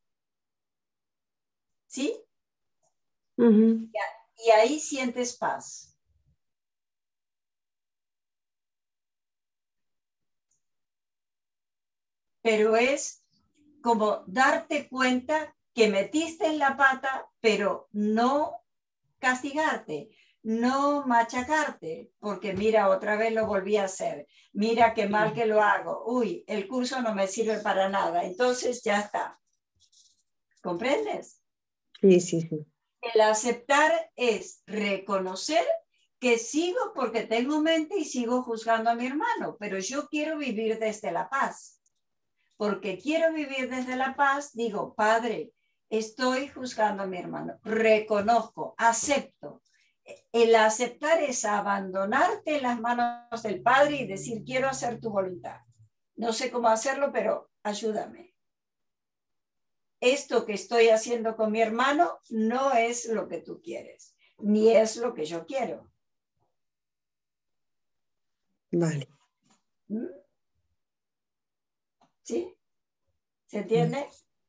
¿Sí? Uh-huh. Y ahí sientes paz. Pero es como darte cuenta que metiste en la pata, pero no castigarte, no machacarte, porque mira, otra vez lo volví a hacer, mira qué mal que lo hago, uy, el curso no me sirve para nada, entonces ya está. ¿Comprendes? Sí, sí, sí. El aceptar es reconocer que sigo porque tengo mente y sigo juzgando a mi hermano, pero yo quiero vivir desde la paz. Porque quiero vivir desde la paz, digo, Padre, estoy juzgando a mi hermano, reconozco, acepto. El aceptar es abandonarte en las manos del Padre y decir, quiero hacer tu voluntad. No sé cómo hacerlo, pero ayúdame. Esto que estoy haciendo con mi hermano no es lo que tú quieres, ni es lo que yo quiero. Vale. ¿Mm? ¿Sí? ¿Se entiende?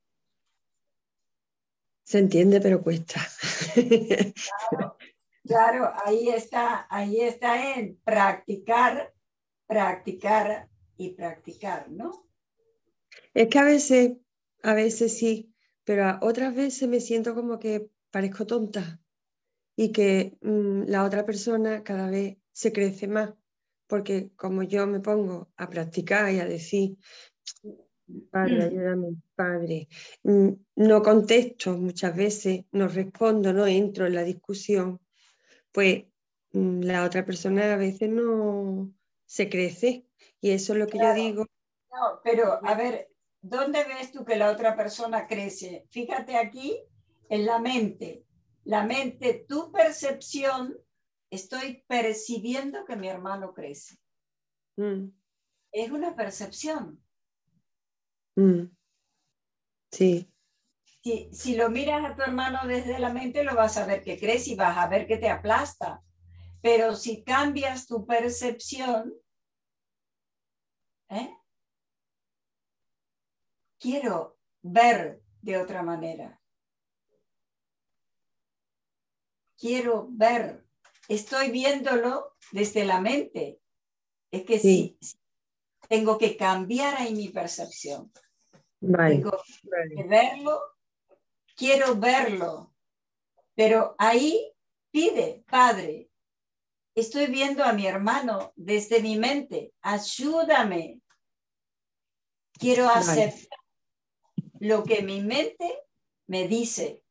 Se entiende, pero cuesta. Claro, claro, ahí está, ahí está en practicar, practicar y practicar, ¿no? Es que a veces, a veces sí, pero a otras veces me siento como que parezco tonta y que mmm, la otra persona cada vez se crece más, porque como yo me pongo a practicar y a decir, Padre, ayúdame, Padre, mm, no contesto muchas veces, no respondo, no entro en la discusión, pues mmm, la otra persona a veces no se crece y eso es lo que Claro. yo digo. No, pero a ver, ¿dónde ves tú que la otra persona crece? Fíjate aquí en la mente. La mente, tu percepción, estoy percibiendo que mi hermano crece. Mm. Es una percepción. Mm. Sí. Si, si lo miras a tu hermano desde la mente, lo vas a ver que crece y vas a ver que te aplasta. Pero si cambias tu percepción, ¿eh? Quiero ver de otra manera. Quiero ver. Estoy viéndolo desde la mente. Es que Sí. sí, tengo que cambiar ahí mi percepción. Vale. Tengo que verlo. Quiero verlo. Pero ahí pide, Padre, estoy viendo a mi hermano desde mi mente. Ayúdame. Quiero aceptar vale. Lo que mi mente me dice.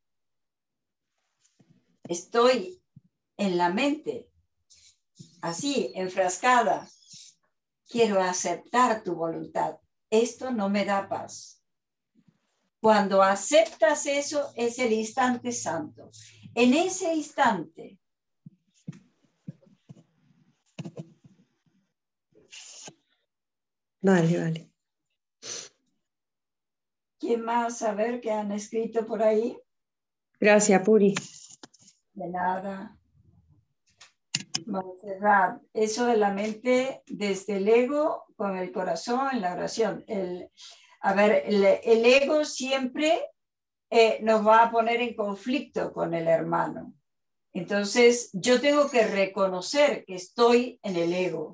Estoy en la mente, así, enfrascada. Quiero aceptar tu voluntad. Esto no me da paz. Cuando aceptas eso, es el instante santo. En ese instante, Vale, vale. ¿Quién más? A ver, ¿qué han escrito por ahí? Gracias, Puri. De nada. Montserrat, eso de la mente desde el ego con el corazón en la oración. El, a ver, el, el ego siempre eh, nos va a poner en conflicto con el hermano. Entonces, yo tengo que reconocer que estoy en el ego.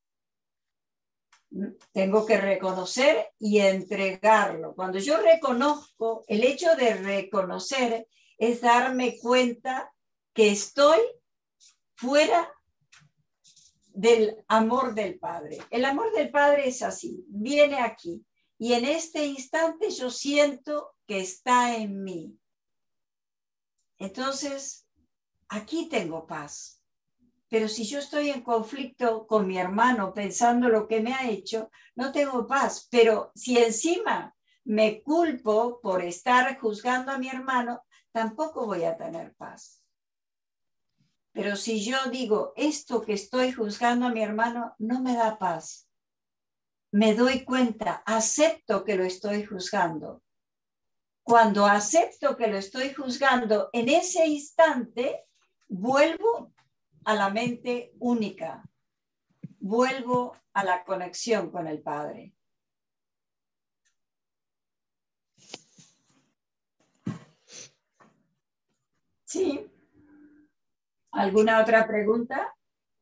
Tengo que reconocer y entregarlo. Cuando yo reconozco, el hecho de reconocer es darme cuenta que estoy fuera del amor del Padre. El amor del Padre es así, viene aquí y en este instante yo siento que está en mí. Entonces, aquí tengo paz. Pero si yo estoy en conflicto con mi hermano pensando lo que me ha hecho, no tengo paz. Pero si encima me culpo por estar juzgando a mi hermano, tampoco voy a tener paz. Pero si yo digo, esto que estoy juzgando a mi hermano no me da paz, me doy cuenta, acepto que lo estoy juzgando. Cuando acepto que lo estoy juzgando, en ese instante vuelvo a la mente única, vuelvo a la conexión con el Padre. ¿Sí? ¿Alguna otra pregunta?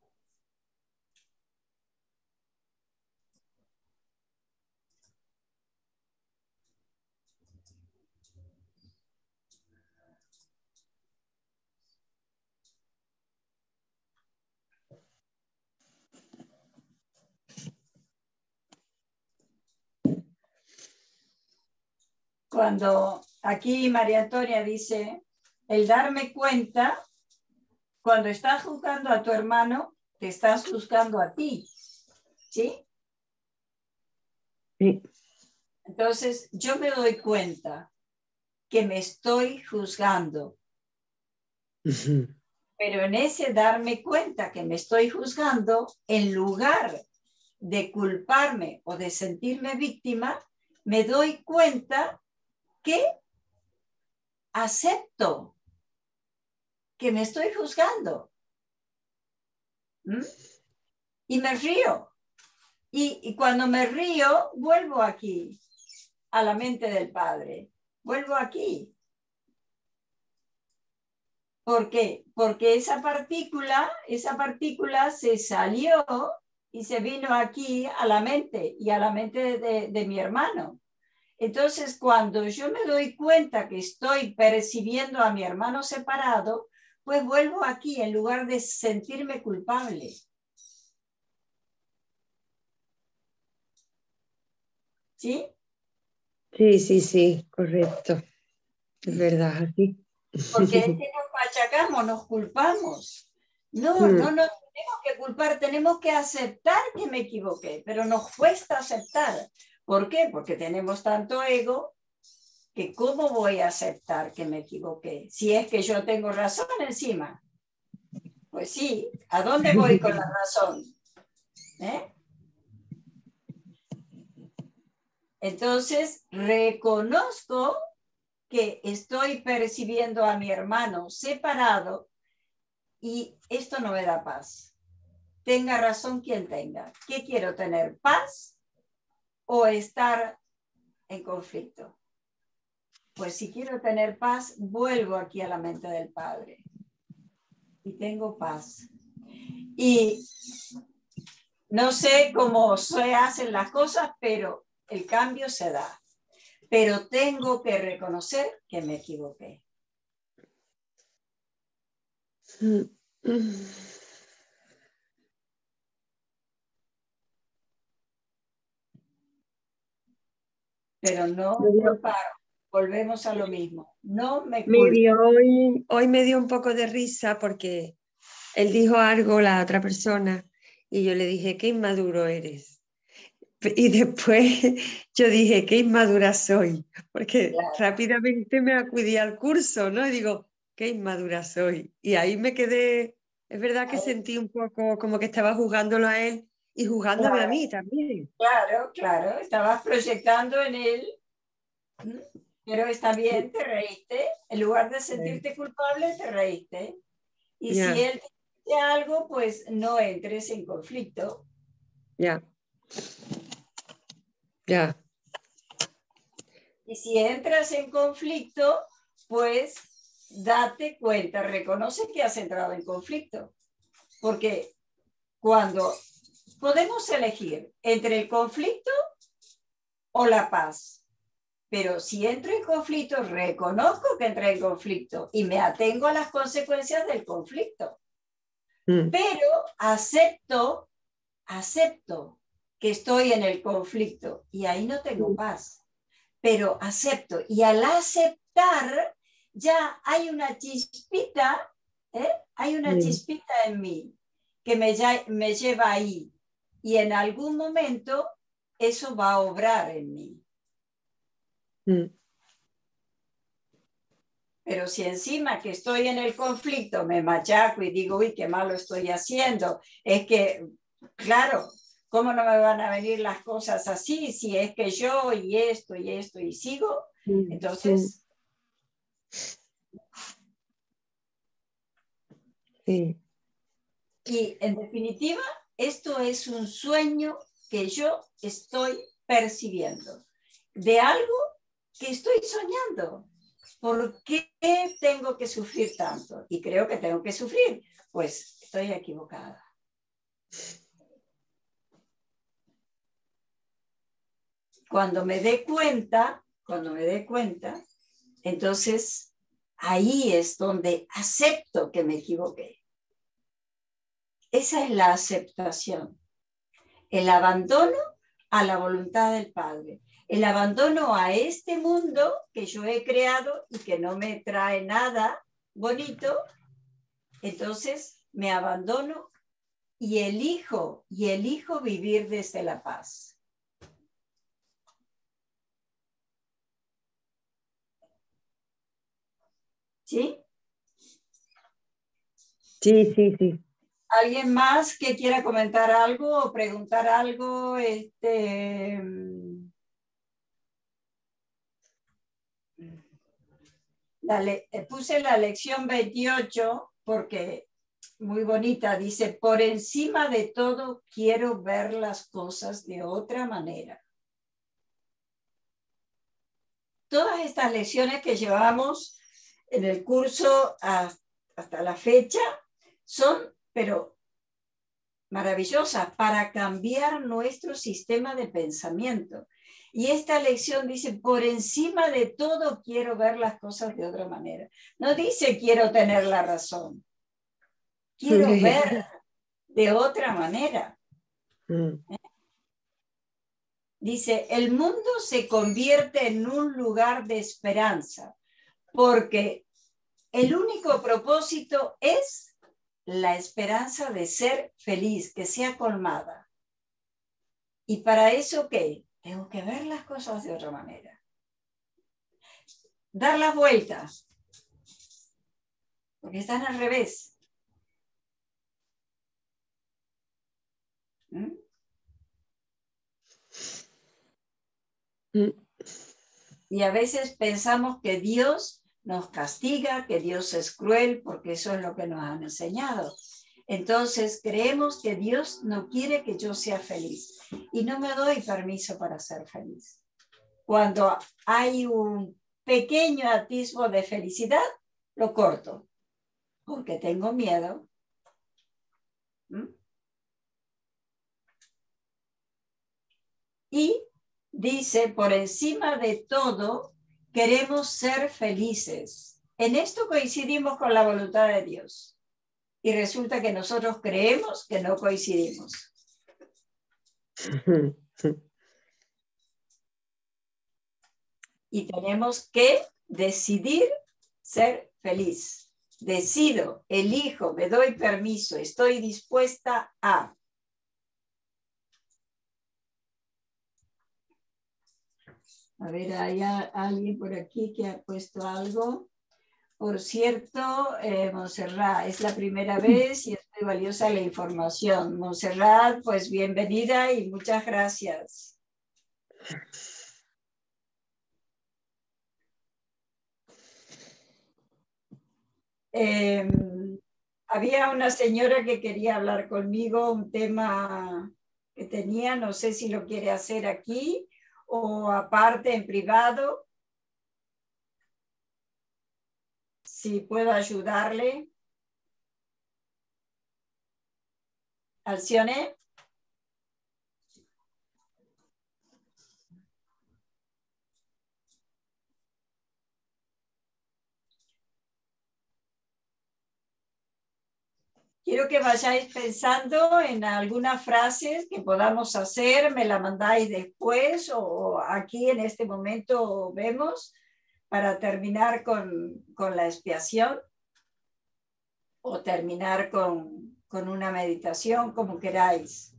Cuando aquí María Antonia dice, el darme cuenta, cuando estás juzgando a tu hermano, te estás juzgando a ti. ¿Sí? Sí. Entonces, yo me doy cuenta que me estoy juzgando. Uh-huh. Pero en ese darme cuenta que me estoy juzgando, en lugar de culparme o de sentirme víctima, me doy cuenta que acepto que me estoy juzgando. ¿Mm? Y me río. Y, y cuando me río, vuelvo aquí, a la mente del Padre. Vuelvo aquí. ¿Por qué? Porque esa partícula, esa partícula se salió y se vino aquí a la mente y a la mente de, de mi hermano. Entonces, cuando yo me doy cuenta que estoy percibiendo a mi hermano separado, pues vuelvo aquí en lugar de sentirme culpable. ¿Sí? Sí, sí, sí, correcto. Es verdad, así. Porque es que nos machacamos, nos culpamos. No, Mm. no nos tenemos que culpar, tenemos que aceptar que me equivoqué, pero nos cuesta aceptar. ¿Por qué? Porque tenemos tanto ego que ¿cómo voy a aceptar que me equivoqué? Si es que yo tengo razón encima. Pues sí, ¿a dónde voy con la razón? ¿Eh? Entonces, reconozco que estoy percibiendo a mi hermano separado y esto no me da paz. Tenga razón quien tenga. ¿Qué quiero tener? ¿Paz o estar en conflicto? Pues si quiero tener paz, vuelvo aquí a la mente del Padre. Y tengo paz. Y no sé cómo se hacen las cosas, pero el cambio se da. Pero tengo que reconocer que me equivoqué. Pero no culpar. Volvemos a lo mismo. No me Me culpo. dio hoy, hoy me dio un poco de risa porque él dijo algo, la otra persona, y yo le dije, qué inmaduro eres. Y después yo dije, qué inmadura soy, porque Claro. rápidamente me acudí al curso, ¿no? Y digo, qué inmadura soy. Y ahí me quedé, es verdad que sentí un poco como que estaba juzgándolo a él Y jugándome Claro. a mí también. Claro, claro, estabas proyectando en él, ¿m? Pero está bien, te reíste. En lugar de sentirte culpable, te reíste. Y Ya. si él te dice algo, pues no entres en conflicto. Ya. Ya. Y si entras en conflicto, pues date cuenta, reconoce que has entrado en conflicto. Porque cuando podemos elegir entre el conflicto o la paz, pero si entro en conflicto, reconozco que entré en conflicto y me atengo a las consecuencias del conflicto. Mm. Pero acepto, acepto que estoy en el conflicto y ahí no tengo paz. Pero acepto, y al aceptar ya hay una chispita, ¿eh? Hay una Sí. chispita en mí que me, ya, me lleva ahí, y en algún momento eso va a obrar en mí. Mm. Pero si encima que estoy en el conflicto me machaco y digo, uy, qué malo estoy haciendo, es que, claro, ¿cómo no me van a venir las cosas así si es que yo y esto y esto y sigo? Mm. Entonces, Sí. y en definitiva, esto es un sueño que yo estoy percibiendo, de algo que estoy soñando. ¿Por qué tengo que sufrir tanto? Y creo que tengo que sufrir. Pues estoy equivocada. Cuando me dé cuenta, cuando me dé cuenta, entonces ahí es donde acepto que me equivoqué. Esa es la aceptación. El abandono a la voluntad del Padre. El abandono a este mundo que yo he creado y que no me trae nada bonito. Entonces me abandono y elijo, y elijo vivir desde la paz. ¿Sí? Sí, sí, sí. ¿Alguien más que quiera comentar algo o preguntar algo? Este, la le, puse la lección veintiocho porque muy bonita, dice, por encima de todo quiero ver las cosas de otra manera. Todas estas lecciones que llevamos en el curso a, hasta la fecha son, pero maravillosas, para cambiar nuestro sistema de pensamiento. Y esta lección dice, por encima de todo quiero ver las cosas de otra manera. No dice quiero tener la razón. Quiero ver de otra manera. Mm. Dice, el mundo se convierte en un lugar de esperanza, porque el único propósito es la esperanza de ser feliz, que sea colmada. ¿Y para eso qué? Tengo que ver las cosas de otra manera. Dar las vueltas, porque están al revés. ¿Mm? Mm. Y a veces pensamos que Dios nos castiga, que Dios es cruel, porque eso es lo que nos han enseñado. Entonces creemos que Dios no quiere que yo sea feliz y no me doy permiso para ser feliz. Cuando hay un pequeño atisbo de felicidad, lo corto, porque tengo miedo. ¿Mm? Y dice, por encima de todo, queremos ser felices. En esto coincidimos con la voluntad de Dios. Y resulta que nosotros creemos que no coincidimos. Y tenemos que decidir ser feliz. Decido, elijo, me doy permiso, estoy dispuesta a. A ver, hay a, alguien por aquí que ha puesto algo. Por cierto, eh, Montserrat, es la primera vez y muy valiosa la información. Montserrat, pues bienvenida y muchas gracias. Eh, había una señora que quería hablar conmigo, un tema que tenía, no sé si lo quiere hacer aquí o aparte en privado. Si puedo ayudarle. Alcione. Quiero que vayáis pensando en algunas frases que podamos hacer, me la mandáis después o aquí en este momento vemos para terminar con, con la expiación o terminar con, con una meditación, como queráis.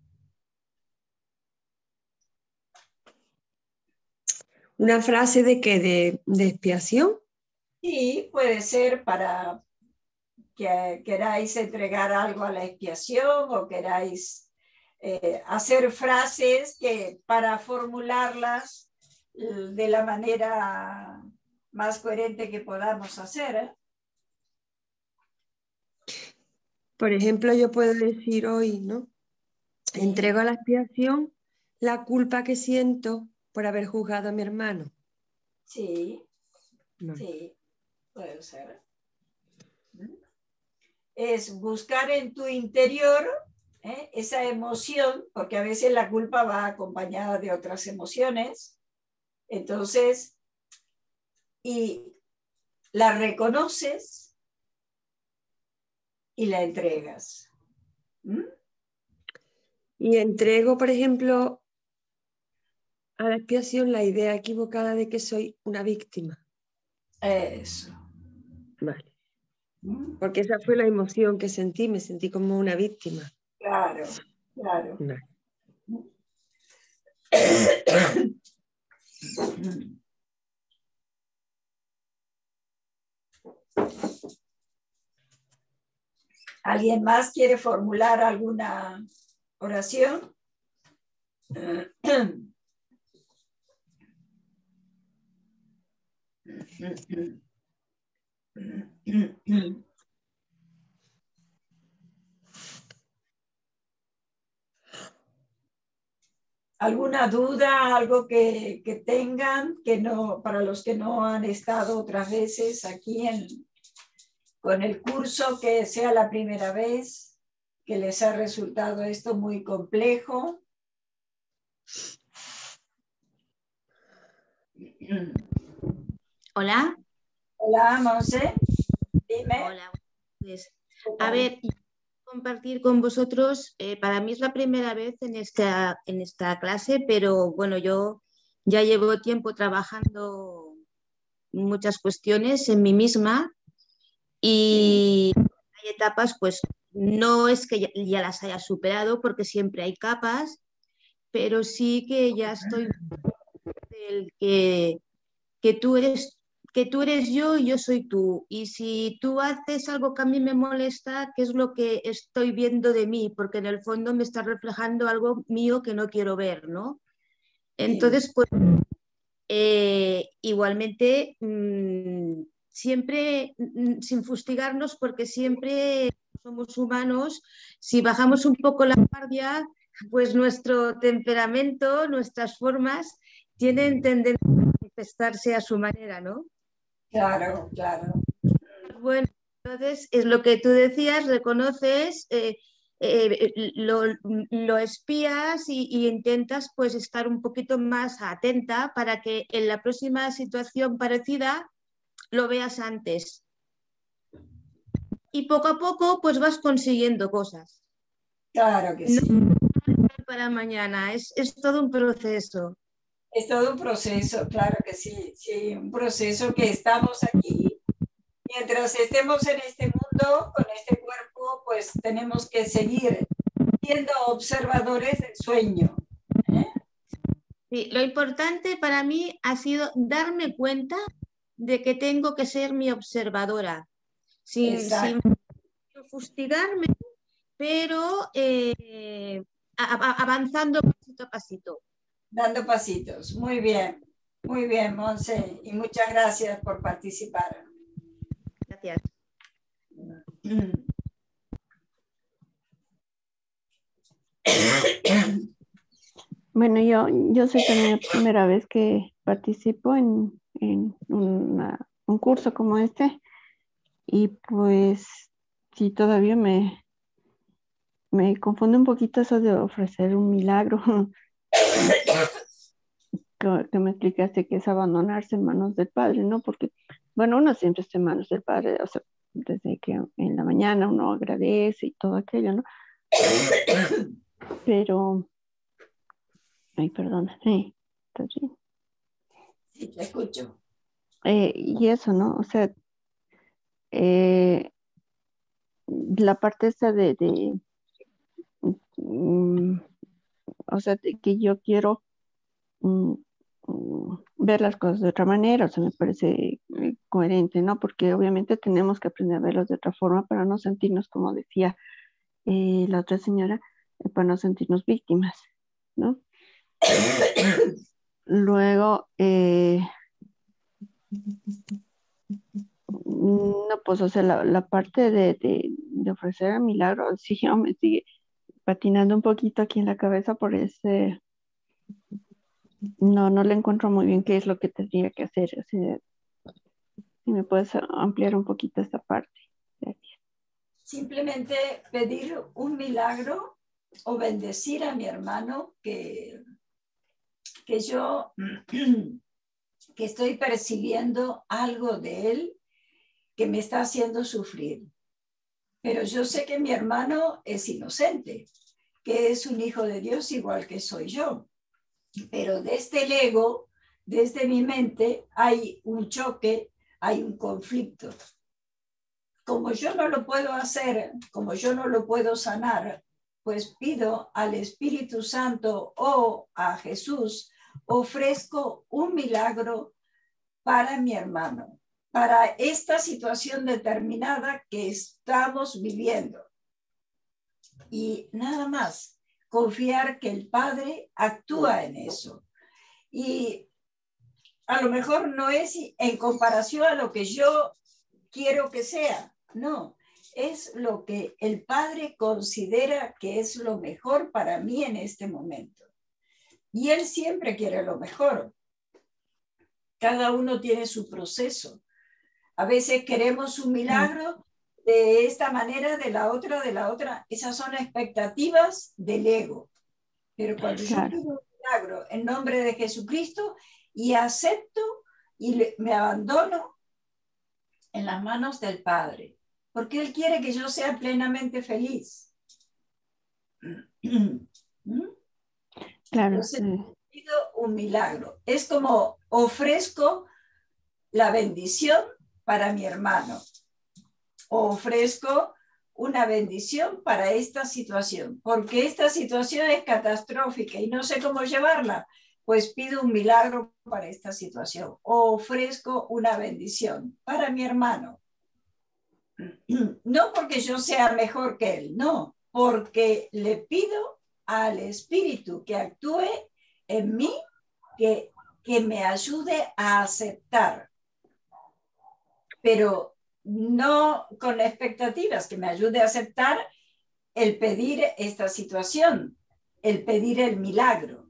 ¿Una frase de qué? ¿De, de expiación? Sí, puede ser para que queráis entregar algo a la expiación o queráis eh, hacer frases que para formularlas de la manera más coherente que podamos hacer. ¿eh? Por ejemplo, yo puedo decir hoy, ¿no? Sí. Entrego a la expiación la culpa que siento por haber juzgado a mi hermano. Sí, No. sí, puede ser. Es buscar en tu interior ¿eh? esa emoción, porque a veces la culpa va acompañada de otras emociones. Entonces, y la reconoces y la entregas. ¿Mm? Y entrego, por ejemplo, a la expiación la idea equivocada de que soy una víctima. Eso. Vale. ¿Mm? Porque esa fue la emoción que sentí, me sentí como una víctima. Claro, claro. Vale. ¿Alguien más quiere formular alguna oración? ¿Alguna duda, algo que, que tengan, que no, para los que no han estado otras veces aquí en, con el curso, que sea la primera vez que les ha resultado esto muy complejo? Hola. Hola, Monse. Dime. Hola. Pues, a ver, compartir con vosotros, eh, para mí es la primera vez en esta, en esta clase, pero bueno, yo ya llevo tiempo trabajando muchas cuestiones en mí misma y hay etapas, pues no es que ya, ya las haya superado porque siempre hay capas, pero sí que ya estoy del que, que tú eres que tú eres yo y yo soy tú. Y si tú haces algo que a mí me molesta, ¿qué es lo que estoy viendo de mí? Porque en el fondo me está reflejando algo mío que no quiero ver, ¿no? Entonces, pues, eh, igualmente, mmm, siempre, mmm, sin fustigarnos, porque siempre somos humanos, si bajamos un poco la guardia, pues nuestro temperamento, nuestras formas, tienen tendencia a manifestarse a su manera, ¿no? Claro, claro. Bueno, entonces es lo que tú decías, reconoces, eh, eh, lo, lo espías y, y intentas pues estar un poquito más atenta para que en la próxima situación parecida lo veas antes. Y poco a poco pues vas consiguiendo cosas. Claro que sí. No para mañana, es, es todo un proceso. Es todo un proceso, claro que sí, sí, un proceso que estamos aquí. Mientras estemos en este mundo, con este cuerpo, pues tenemos que seguir siendo observadores del sueño. ¿eh? Sí, lo importante para mí ha sido darme cuenta de que tengo que ser mi observadora, sin, sin fustigarme, pero eh, a- a- avanzando pasito a pasito. Dando pasitos. Muy bien. Muy bien, Monse. Y muchas gracias por participar. Gracias. Bueno, yo, yo soy también la primera vez que participo en, en una- un curso como este y pues sí, todavía me, me confunde un poquito eso de ofrecer un milagro que, que me explicaste que es abandonarse en manos del Padre, ¿no? Porque, bueno, uno siempre está en manos del Padre, o sea, desde que en la mañana uno agradece y todo aquello, ¿no? Pero, ay, perdona, sí, ¿estás bien? Sí, te escucho. Eh, y eso, ¿no? O sea, eh, la parte esa de, de mm, o sea, de que yo quiero mm, mm, ver las cosas de otra manera, o sea, me parece eh, coherente, ¿no? Porque obviamente tenemos que aprender a verlos de otra forma para no sentirnos, como decía eh, la otra señora, eh, para no sentirnos víctimas, ¿no? Luego, eh, no, pues, o sea, la, la parte de, de, de ofrecer el milagro, sí, yo me sigue patinando un poquito aquí en la cabeza por ese, no, no le encuentro muy bien qué es lo que tendría que hacer, o sea, si me puedes ampliar un poquito esta parte. Gracias. Simplemente pedir un milagro o bendecir a mi hermano que, que yo que estoy percibiendo algo de él que me está haciendo sufrir. Pero yo sé que mi hermano es inocente, que es un hijo de Dios igual que soy yo. Pero desde el ego, desde mi mente, hay un choque, hay un conflicto. Como yo no lo puedo hacer, como yo no lo puedo sanar, pues pido al Espíritu Santo o a Jesús, ofrezco un milagro para mi hermano, para esta situación determinada que estamos viviendo. Y nada más, confiar que el Padre actúa en eso. Y a lo mejor no es en comparación a lo que yo quiero que sea, no, es lo que el Padre considera que es lo mejor para mí en este momento. Y Él siempre quiere lo mejor. Cada uno tiene su proceso. A veces queremos un milagro de esta manera, de la otra, de la otra. Esas son expectativas del ego. Pero cuando Claro. yo pido un milagro en nombre de Jesucristo y acepto y le, me abandono en las manos del Padre, porque Él quiere que yo sea plenamente feliz. Claro. Entonces, pido un milagro. Es como ofrezco la bendición para mi hermano. O ofrezco una bendición para esta situación, porque esta situación es catastrófica y no sé cómo llevarla, pues pido un milagro para esta situación. O ofrezco una bendición para mi hermano. No porque yo sea mejor que él, no, porque le pido al Espíritu que actúe en mí, que, que me ayude a aceptar, pero no con expectativas, que me ayude a aceptar el pedir esta situación, el pedir el milagro.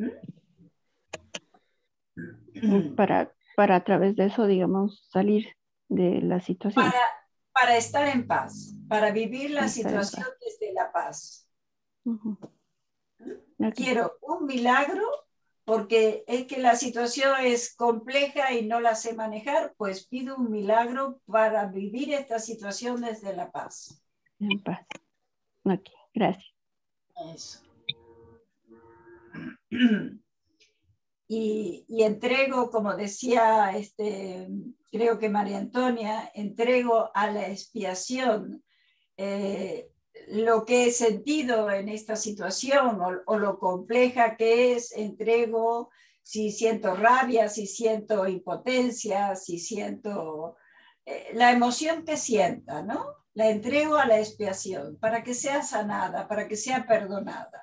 Para, para a través de eso, digamos, salir de la situación. Para, para estar en paz, para vivir la Para estar en situación paz. desde la paz. Ujú. Ok. Quiero un milagro porque es que la situación es compleja y no la sé manejar, pues pido un milagro para vivir esta situación desde la paz. En paz. Ok, gracias. Eso. Y, y entrego, como decía, este, creo que María Antonia, entrego a la expiación eh, lo que he sentido en esta situación o, o lo compleja que es, entrego si siento rabia, si siento impotencia, si siento eh, la emoción que sienta, ¿no? la entrego a la expiación para que sea sanada, para que sea perdonada.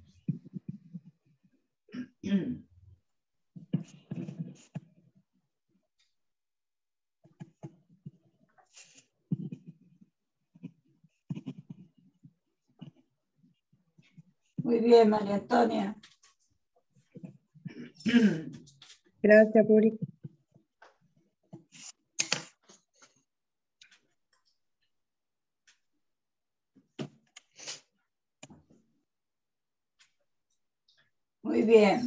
Muy bien, María Antonia. Gracias, Puri. Muy bien.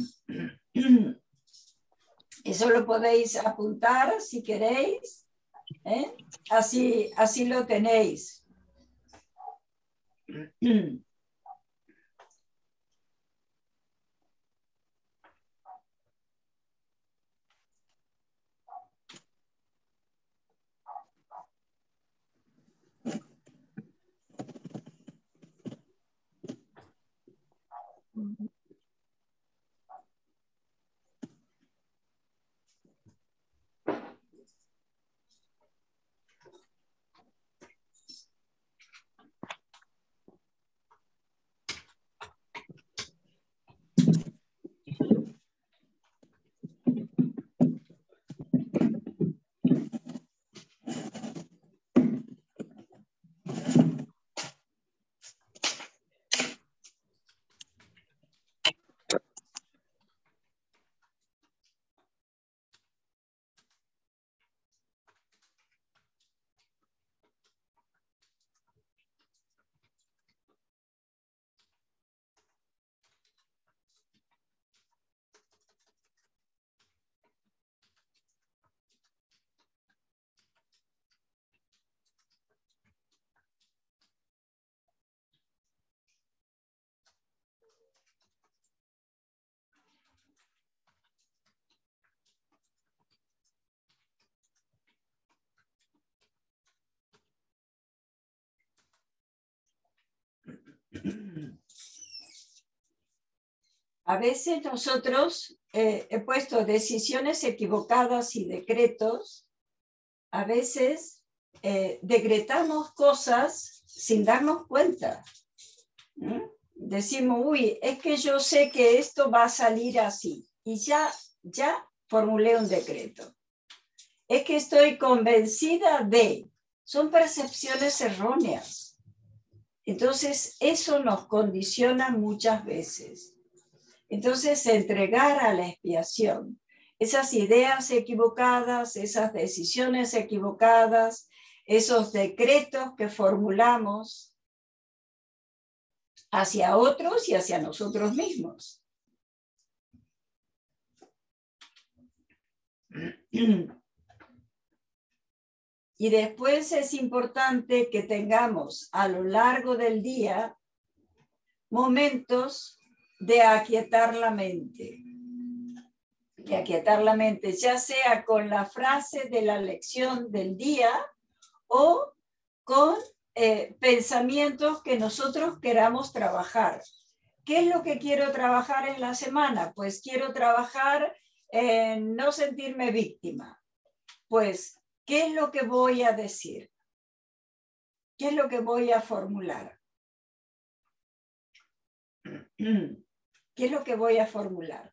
Eso lo podéis apuntar si queréis. ¿eh? Así, así lo tenéis. A veces nosotros eh, he puesto decisiones equivocadas y decretos. A veces eh, decretamos cosas sin darnos cuenta. ¿Mm? Decimos, uy, es que yo sé que esto va a salir así. Y ya, ya formulé un decreto. Es que estoy convencida de... Son percepciones erróneas. Entonces, eso nos condiciona muchas veces. Entonces, entregar a la expiación esas ideas equivocadas, esas decisiones equivocadas, esos decretos que formulamos hacia otros y hacia nosotros mismos. Y después es importante que tengamos a lo largo del día momentos de aquietar la mente. De aquietar la mente, ya sea con la frase de la lección del día o con eh, pensamientos que nosotros queramos trabajar. ¿Qué es lo que quiero trabajar en la semana? Pues quiero trabajar en no sentirme víctima. Pues, ¿qué es lo que voy a decir? ¿Qué es lo que voy a formular? ¿Qué es lo que voy a formular?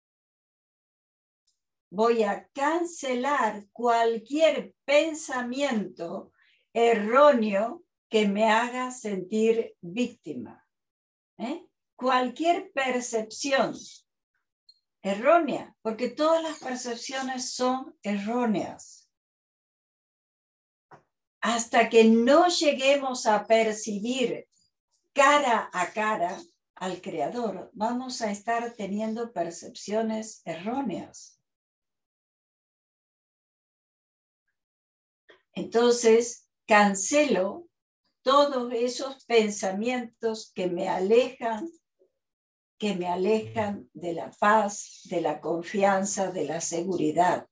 Voy a cancelar cualquier pensamiento erróneo que me haga sentir víctima. ¿Eh? Cualquier percepción errónea, porque todas las percepciones son erróneas. Hasta que no lleguemos a percibir cara a cara al Creador, vamos a estar teniendo percepciones erróneas. Entonces, cancelo todos esos pensamientos que me alejan, que me alejan de la paz, de la confianza, de la seguridad.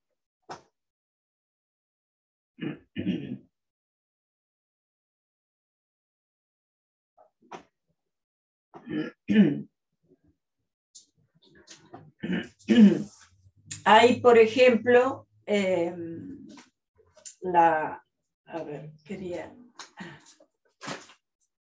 Hay, por ejemplo, eh, la, a ver, quería,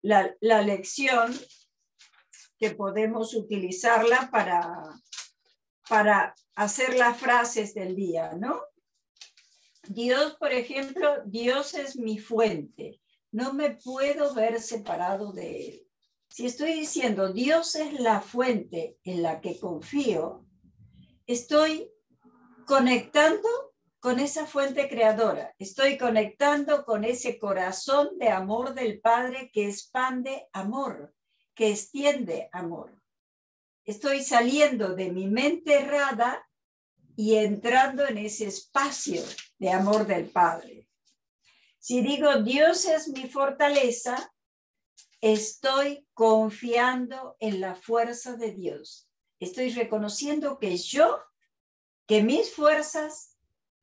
la, la lección que podemos utilizarla para, para hacer las frases del día, ¿no? Dios, por ejemplo, Dios es mi fuente. No me puedo ver separado de Él. Si estoy diciendo Dios es la fuente en la que confío, estoy conectando con esa fuente creadora. Estoy conectando con ese corazón de amor del Padre que expande amor, que extiende amor. Estoy saliendo de mi mente errada y entrando en ese espacio de amor del Padre. Si digo Dios es mi fortaleza, estoy confiando en la fuerza de Dios. Estoy reconociendo que yo, que mis fuerzas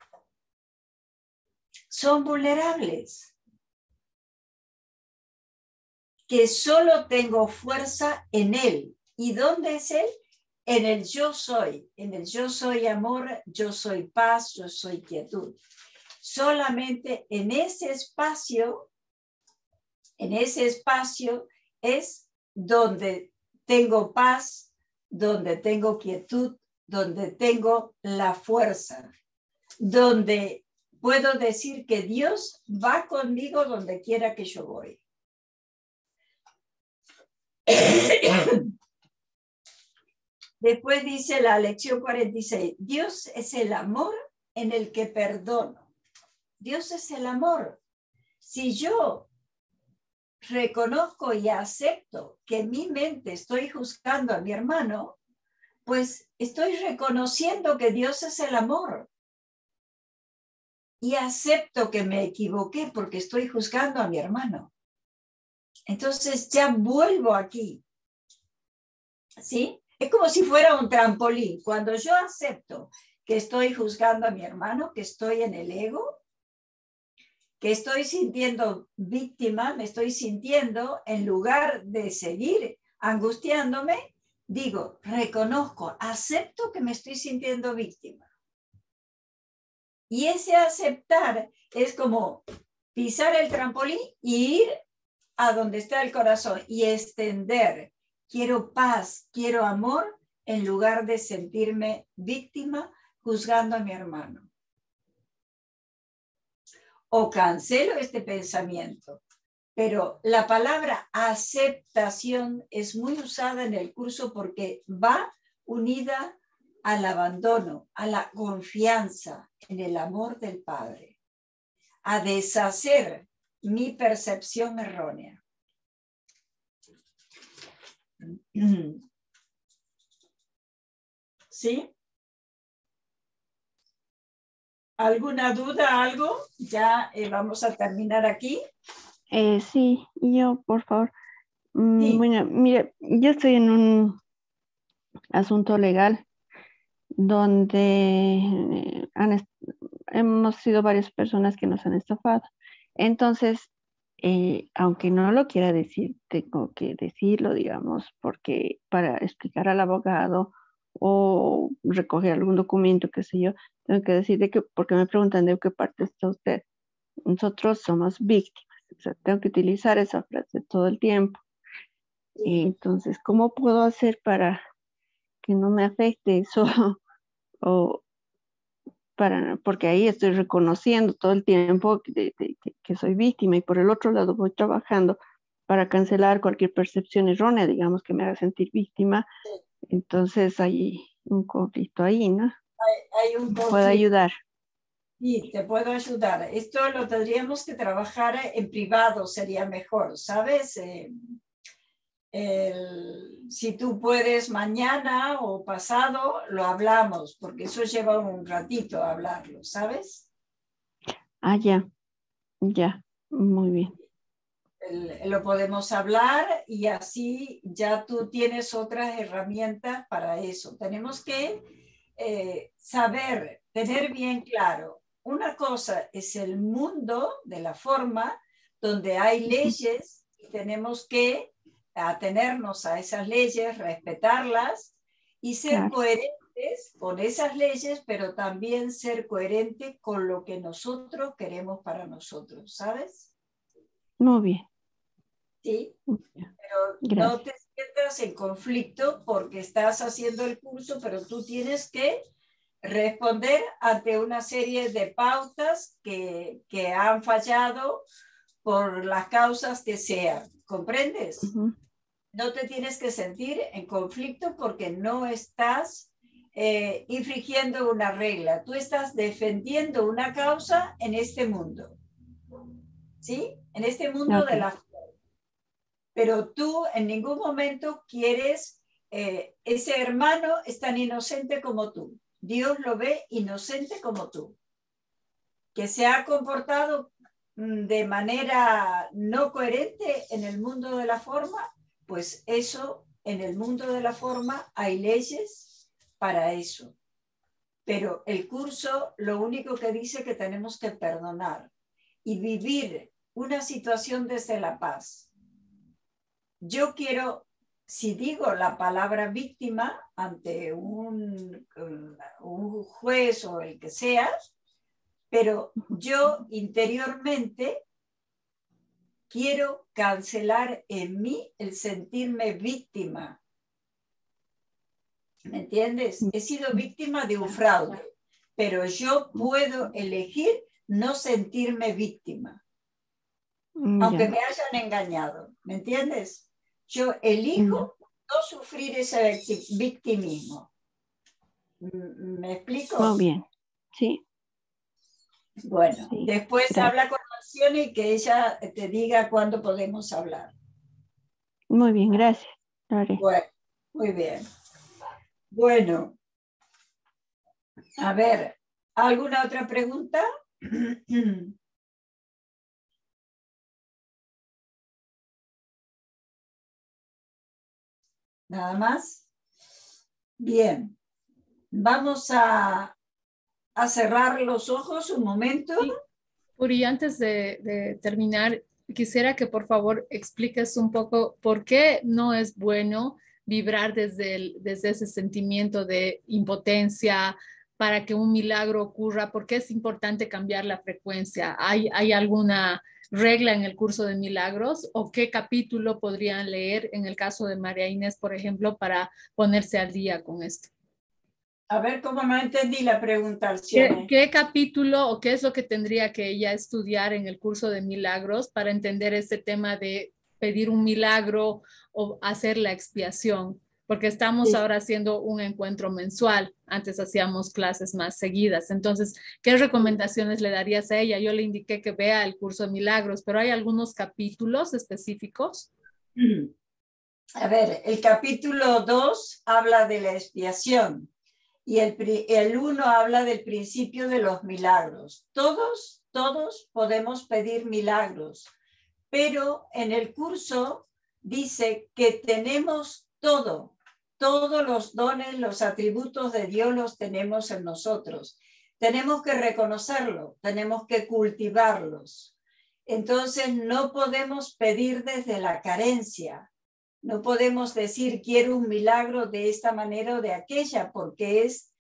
son vulnerables, que solo tengo fuerza en Él. ¿Y dónde es Él? En el yo soy. En el yo soy amor, yo soy paz, yo soy quietud. Solamente en ese espacio, en ese espacio es donde tengo paz, donde tengo quietud, donde tengo la fuerza, donde puedo decir que Dios va conmigo donde quiera que yo voy. Después dice la lección cuarenta y seis, Dios es el amor en el que perdono. Dios es el amor. Si yo reconozco y acepto que en mi mente estoy juzgando a mi hermano, pues estoy reconociendo que Dios es el amor. Y acepto que me equivoqué porque estoy juzgando a mi hermano. Entonces ya vuelvo aquí. ¿Sí? Es como si fuera un trampolín. Cuando yo acepto que estoy juzgando a mi hermano, que estoy en el ego, que estoy sintiendo víctima, me estoy sintiendo, en lugar de seguir angustiándome, digo, reconozco, acepto que me estoy sintiendo víctima. Y ese aceptar es como pisar el trampolín y ir a donde está el corazón y extender. Quiero paz, quiero amor, en lugar de sentirme víctima juzgando a mi hermano. O cancelo este pensamiento. Pero la palabra aceptación es muy usada en el curso porque va unida al abandono, a la confianza en el amor del Padre, a deshacer mi percepción errónea. ¿Sí? ¿Alguna duda, algo? Ya eh, vamos a terminar aquí. Eh, sí, yo, por favor. Mm, Sí. Bueno, mire, yo estoy en un asunto legal donde eh, han est- hemos sido varias personas que nos han estafado. Entonces, eh, aunque no lo quiera decir, tengo que decirlo, digamos, porque para explicar al abogado o recoger algún documento, qué sé yo, tengo que decir de que, porque me preguntan de qué parte está usted. Nosotros somos víctimas, o sea, tengo que utilizar esa frase todo el tiempo. Y entonces, ¿cómo puedo hacer para que no me afecte eso? o para, porque ahí estoy reconociendo todo el tiempo que, de- de- que- que soy víctima y por el otro lado voy trabajando para cancelar cualquier percepción errónea, digamos, que me haga sentir víctima. Entonces hay un conflicto ahí, ¿no? Hay un ¿Me puede conflicto. ayudar? Sí, te puedo ayudar. Esto lo tendríamos que trabajar en privado, sería mejor, ¿sabes? Eh, el- si tú puedes mañana o pasado, lo hablamos, porque eso lleva un ratito hablarlo, ¿sabes? Ah, ya, ya, muy bien. El- lo podemos hablar y así ya tú tienes otras herramientas para eso. Tenemos que eh, saber, tener bien claro, una cosa es el mundo de la forma donde hay leyes y tenemos que atenernos a esas leyes, respetarlas y ser Claro. coherentes con esas leyes, pero también ser coherente con lo que nosotros queremos para nosotros, ¿sabes? Muy bien. ¿sí? Ya. Pero no Gracias. te sientas en conflicto porque estás haciendo el curso, pero tú tienes que responder ante una serie de pautas que, que han fallado por las causas que sean. ¿Comprendes? Ujú. No te tienes que sentir en conflicto porque no estás eh, infringiendo una regla. Tú estás defendiendo una causa en este mundo. ¿Sí? En este mundo Ok. de la... Pero tú en ningún momento quieres... Eh, ese hermano es tan inocente como tú. Dios lo ve inocente como tú. Que se ha comportado de manera no coherente en el mundo de la forma, pues eso, en el mundo de la forma hay leyes para eso. Pero el curso lo único que dice que tenemos que perdonar y vivir una situación desde la paz. Yo quiero, si digo la palabra víctima ante un, un juez o el que sea, pero yo interiormente quiero cancelar en mí el sentirme víctima. ¿Me entiendes? He sido víctima de un fraude, pero yo puedo elegir no sentirme víctima, Mm, aunque ya. me hayan engañado. ¿Me entiendes? Yo elijo no sufrir ese victimismo. ¿Me explico? Muy bien. Sí, Bueno, sí. después Gracias. habla con Marcione y que ella te diga cuándo podemos hablar. Muy bien, gracias. Lo haré. Bueno, muy bien. Bueno, a ver, ¿alguna otra pregunta? ¿Nada más? Bien, vamos a, a cerrar los ojos un momento. Sí. Uri, antes de, de terminar, quisiera que por favor expliques un poco por qué no es bueno vibrar desde, el, desde ese sentimiento de impotencia para que un milagro ocurra. ¿Por qué es importante cambiar la frecuencia? ¿Hay, hay alguna regla en el curso de milagros o qué capítulo podrían leer en el caso de María Inés, por ejemplo, para ponerse al día con esto? A ver, ¿cómo no entendí la pregunta, ¿Qué, Alcione? ¿Qué capítulo o qué es lo que tendría que ella estudiar en el curso de milagros para entender este tema de pedir un milagro o hacer la expiación? Porque estamos Sí. ahora haciendo un encuentro mensual. Antes hacíamos clases más seguidas. Entonces, ¿qué recomendaciones le darías a ella? Yo le indiqué que vea el curso de milagros, pero ¿hay algunos capítulos específicos? A ver, el capítulo dos habla de la expiación. Y el, el uno habla del principio de los milagros. Todos, todos podemos pedir milagros, pero en el curso dice que tenemos todo, todos los dones, los atributos de Dios los tenemos en nosotros. Tenemos que reconocerlo, tenemos que cultivarlos. Entonces no podemos pedir desde la carencia. No podemos decir quiero un milagro de esta manera o de aquella, porque es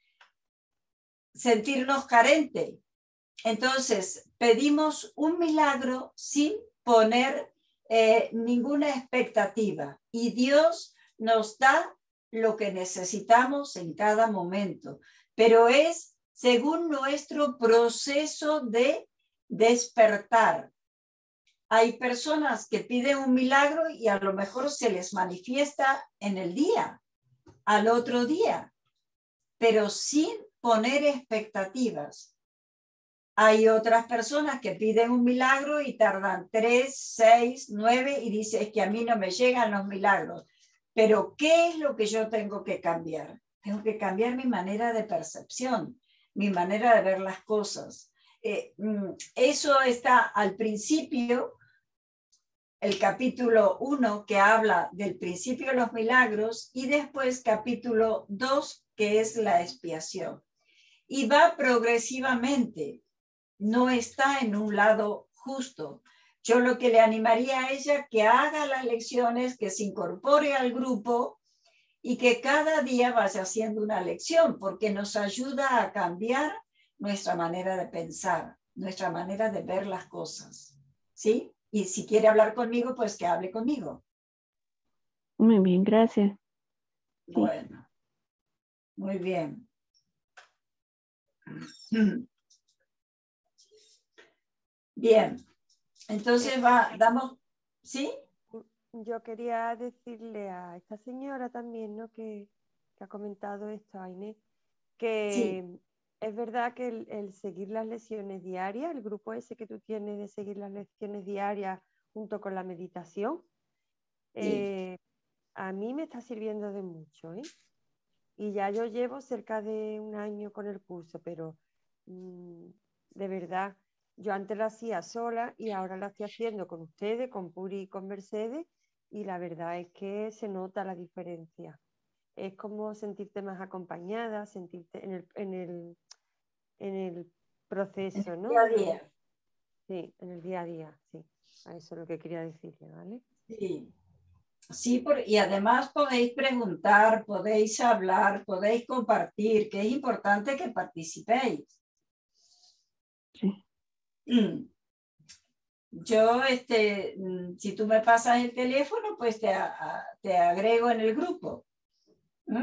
sentirnos carente. Entonces, pedimos un milagro sin poner eh, ninguna expectativa y Dios nos da lo que necesitamos en cada momento, pero es según nuestro proceso de despertar. Hay personas que piden un milagro y a lo mejor se les manifiesta en el día, al otro día, pero sin poner expectativas. Hay otras personas que piden un milagro y tardan tres, seis, nueve y dicen es que a mí no me llegan los milagros. Pero ¿qué es lo que yo tengo que cambiar? Tengo que cambiar mi manera de percepción, mi manera de ver las cosas. Eh, eso está al principio. El capítulo uno que habla del principio de los milagros y después capítulo dos que es la expiación. Y va progresivamente, no está en un lado justo. Yo lo que le animaría a ella que haga las lecciones, que se incorpore al grupo y que cada día vaya haciendo una lección, porque nos ayuda a cambiar nuestra manera de pensar, nuestra manera de ver las cosas. ¿Sí? Y si quiere hablar conmigo, pues que hable conmigo. Muy bien, gracias. Sí. Bueno, muy bien. Bien, entonces va, damos, ¿sí? Yo quería decirle a esta señora también, ¿no? Que, que ha comentado esto, a Inés, que Sí. es verdad que el, el seguir las lecciones diarias, el grupo ese que tú tienes de seguir las lecciones diarias junto con la meditación, eh, a mí me está sirviendo de mucho, ¿eh? Y ya yo llevo cerca de un año con el curso, pero mmm, de verdad, yo antes lo hacía sola y ahora lo estoy haciendo con ustedes, con Puri y con Mercedes, y la verdad es que se nota la diferencia. Es como sentirte más acompañada, sentirte en el, en el, en el proceso, ¿no? Día a día. Sí, en el día a día, sí. A eso es lo que quería decirle, ¿vale? Sí. Sí, por, y además podéis preguntar, podéis hablar, podéis compartir, que es importante que participéis. Sí. Mm. Yo, este, si tú me pasas el teléfono, pues te, a, te agrego en el grupo. ¿Mm?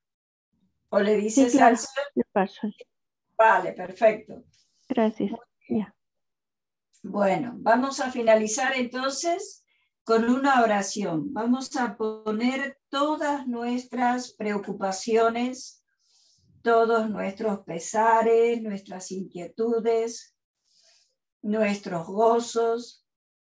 O le dices Sí, claro, al... le paso. Vale, perfecto. Gracias. Ya. Bueno, vamos a finalizar entonces con una oración. Vamos a poner todas nuestras preocupaciones, todos nuestros pesares, nuestras inquietudes, nuestros gozos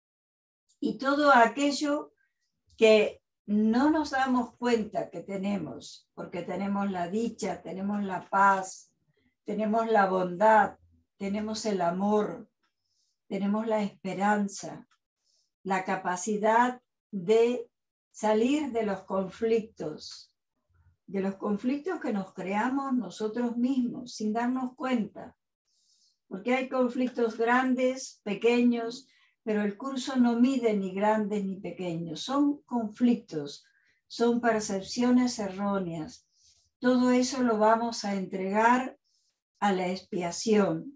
y todo aquello que no nos damos cuenta que tenemos, porque tenemos la dicha, tenemos la paz, tenemos la bondad, tenemos el amor, tenemos la esperanza, la capacidad de salir de los conflictos, de los conflictos que nos creamos nosotros mismos sin darnos cuenta. Porque hay conflictos grandes, pequeños, pero el curso no mide ni grandes ni pequeños. Son conflictos, son percepciones erróneas. Todo eso lo vamos a entregar a la expiación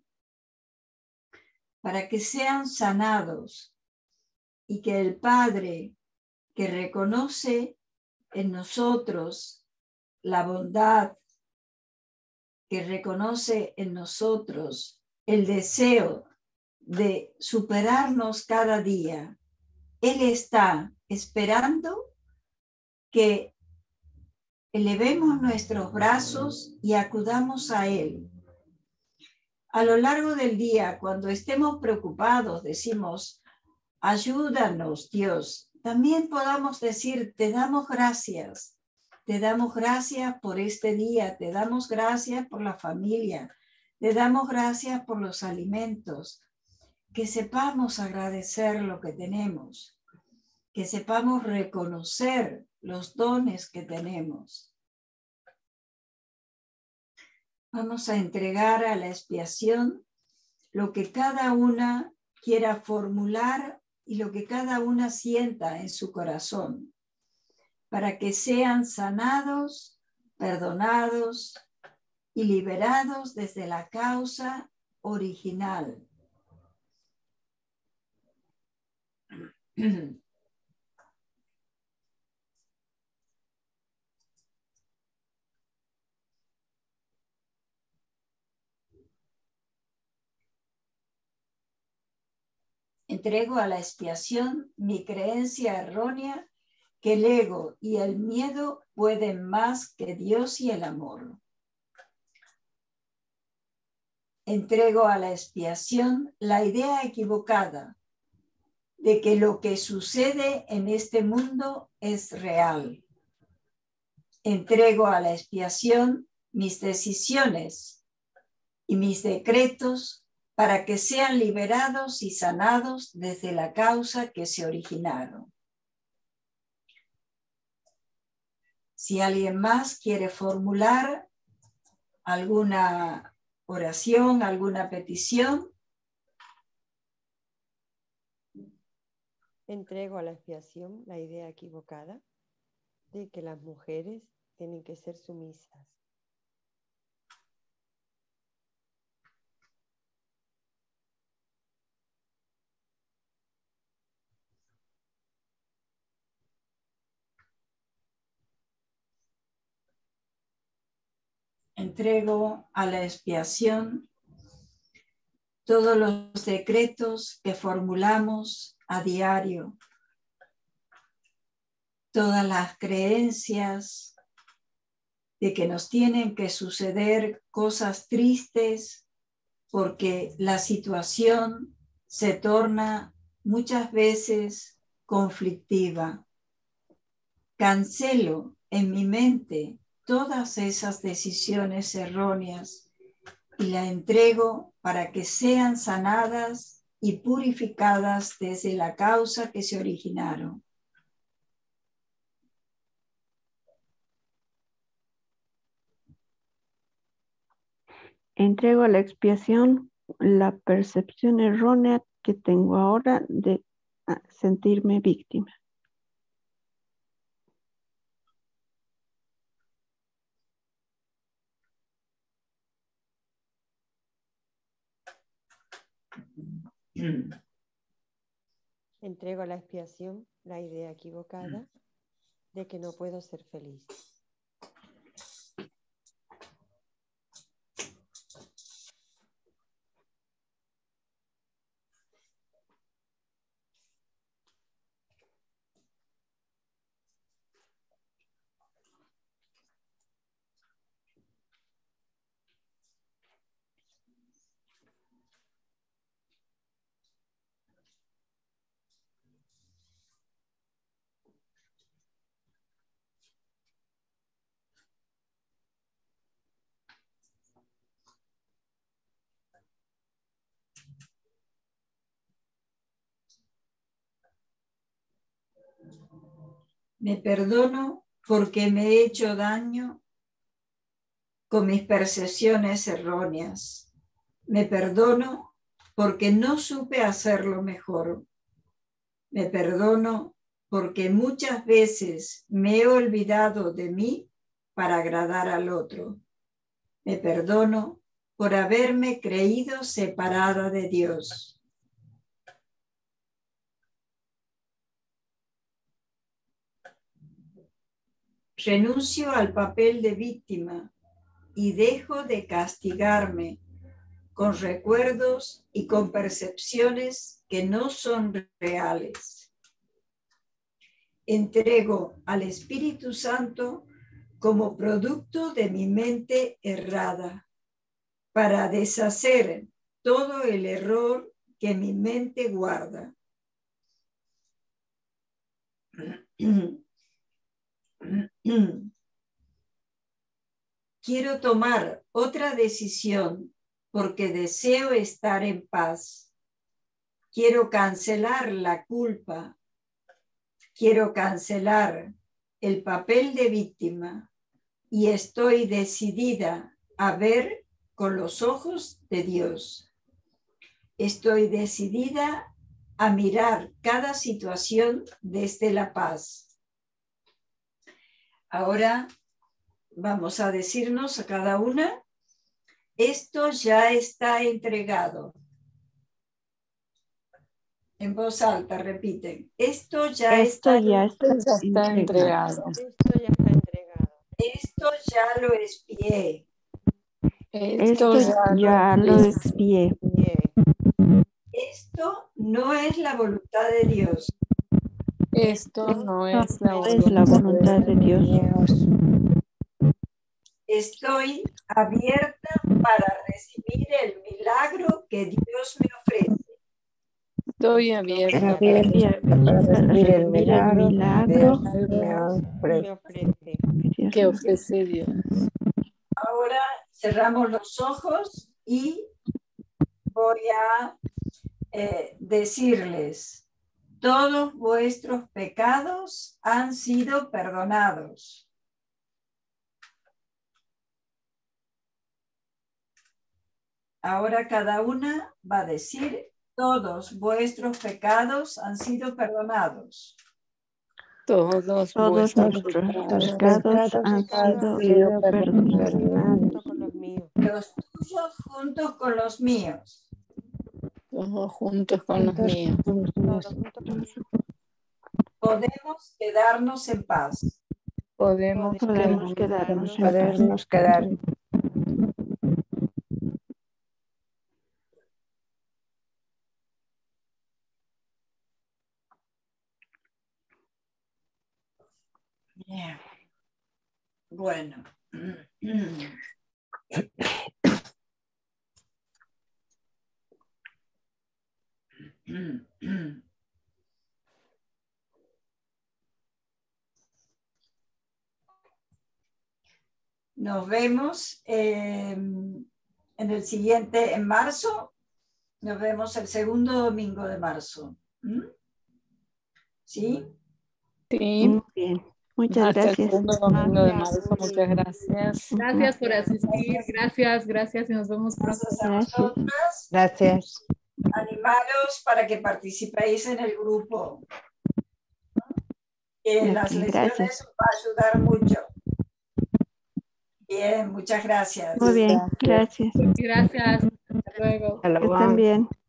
para que sean sanados y que el Padre, que reconoce en nosotros la bondad, que reconoce en nosotros el deseo de superarnos cada día, Él está esperando que elevemos nuestros brazos y acudamos a Él. A lo largo del día, cuando estemos preocupados, decimos, ayúdanos, Dios. También podamos decir, te damos gracias. Te damos gracias por este día. Te damos gracias por la familia. Te damos gracias por los alimentos. Que sepamos agradecer lo que tenemos. Que sepamos reconocer los dones que tenemos. Vamos a entregar a la expiación lo que cada una quiera formular y lo que cada una sienta en su corazón, para que sean sanados, perdonados y liberados desde la causa original. Entrego a la expiación mi creencia errónea que el ego y el miedo pueden más que Dios y el amor. Entrego a la expiación la idea equivocada de que lo que sucede en este mundo es real. Entrego a la expiación mis decisiones y mis decretos para que sean liberados y sanados desde la causa que se originaron. Si alguien más quiere formular alguna oración, alguna petición. Entrego a la expiación la idea equivocada de que las mujeres tienen que ser sumisas. Entrego a la expiación todos los decretos que formulamos a diario, todas las creencias de que nos tienen que suceder cosas tristes porque la situación se torna muchas veces conflictiva. Cancelo en mi mente todas esas decisiones erróneas y la entrego para que sean sanadas y purificadas desde la causa que se originaron. Entrego a la expiación la percepción errónea que tengo ahora de sentirme víctima. Entrego a la expiación la idea equivocada de que no puedo ser feliz. Me perdono porque me he hecho daño con mis percepciones erróneas. Me perdono porque no supe hacerlo mejor. Me perdono porque muchas veces me he olvidado de mí para agradar al otro. Me perdono por haberme creído separada de Dios. Renuncio al papel de víctima y dejo de castigarme con recuerdos y con percepciones que no son reales. Entrego al Espíritu Santo como producto de mi mente errada para deshacer todo el error que mi mente guarda. Quiero tomar otra decisión porque deseo estar en paz. Quiero cancelar la culpa. Quiero cancelar el papel de víctima y estoy decidida a ver con los ojos de Dios. Estoy decidida a mirar cada situación desde la paz. Ahora vamos a decirnos a cada una, esto ya está entregado. En voz alta, repiten. Esto ya, Esto está, ya está, ya está entregado. Esto ya está entregado. Esto ya lo expié. Esto, Esto ya, ya lo lo expié. Esto no es la voluntad de Dios. Esto no es la No voluntad, es la voluntad de Dios. Estoy abierta para recibir el milagro que Dios me ofrece. Estoy abierta Abierta para recibir el milagro milagro que me ofrece. que ofrece Dios. Ahora cerramos los ojos y voy a eh, decirles, todos vuestros pecados han sido perdonados. Ahora cada una va a decir, todos vuestros pecados han sido perdonados. Todos, Todos vuestros nuestros pecados pecados han han sido sido perdonados. Con los míos. Los tuyos juntos con los míos. Todos juntos con los míos. Todos juntos con los míos. Podemos quedarnos en paz. Podemos Podemos quedar quedarnos en paz. Podernos quedar. Bien. Bueno. Nos vemos eh, en el siguiente, en marzo. Nos vemos el segundo domingo de marzo. ¿Mm? ¿Sí? Sí. Muy bien. Muchas Hasta gracias. el segundo domingo de Gracias. marzo. Muchas gracias. Gracias por asistir. Gracias, gracias y nos vemos pronto. Gracias a Gracias. vosotras. Gracias. Animaros para que participéis en el grupo. Que las Ok, lecciones gracias. os va a ayudar mucho. Bien, muchas gracias. Muy bien, Gracias. gracias. Gracias. Hasta luego. Hasta Que luego. estén bien.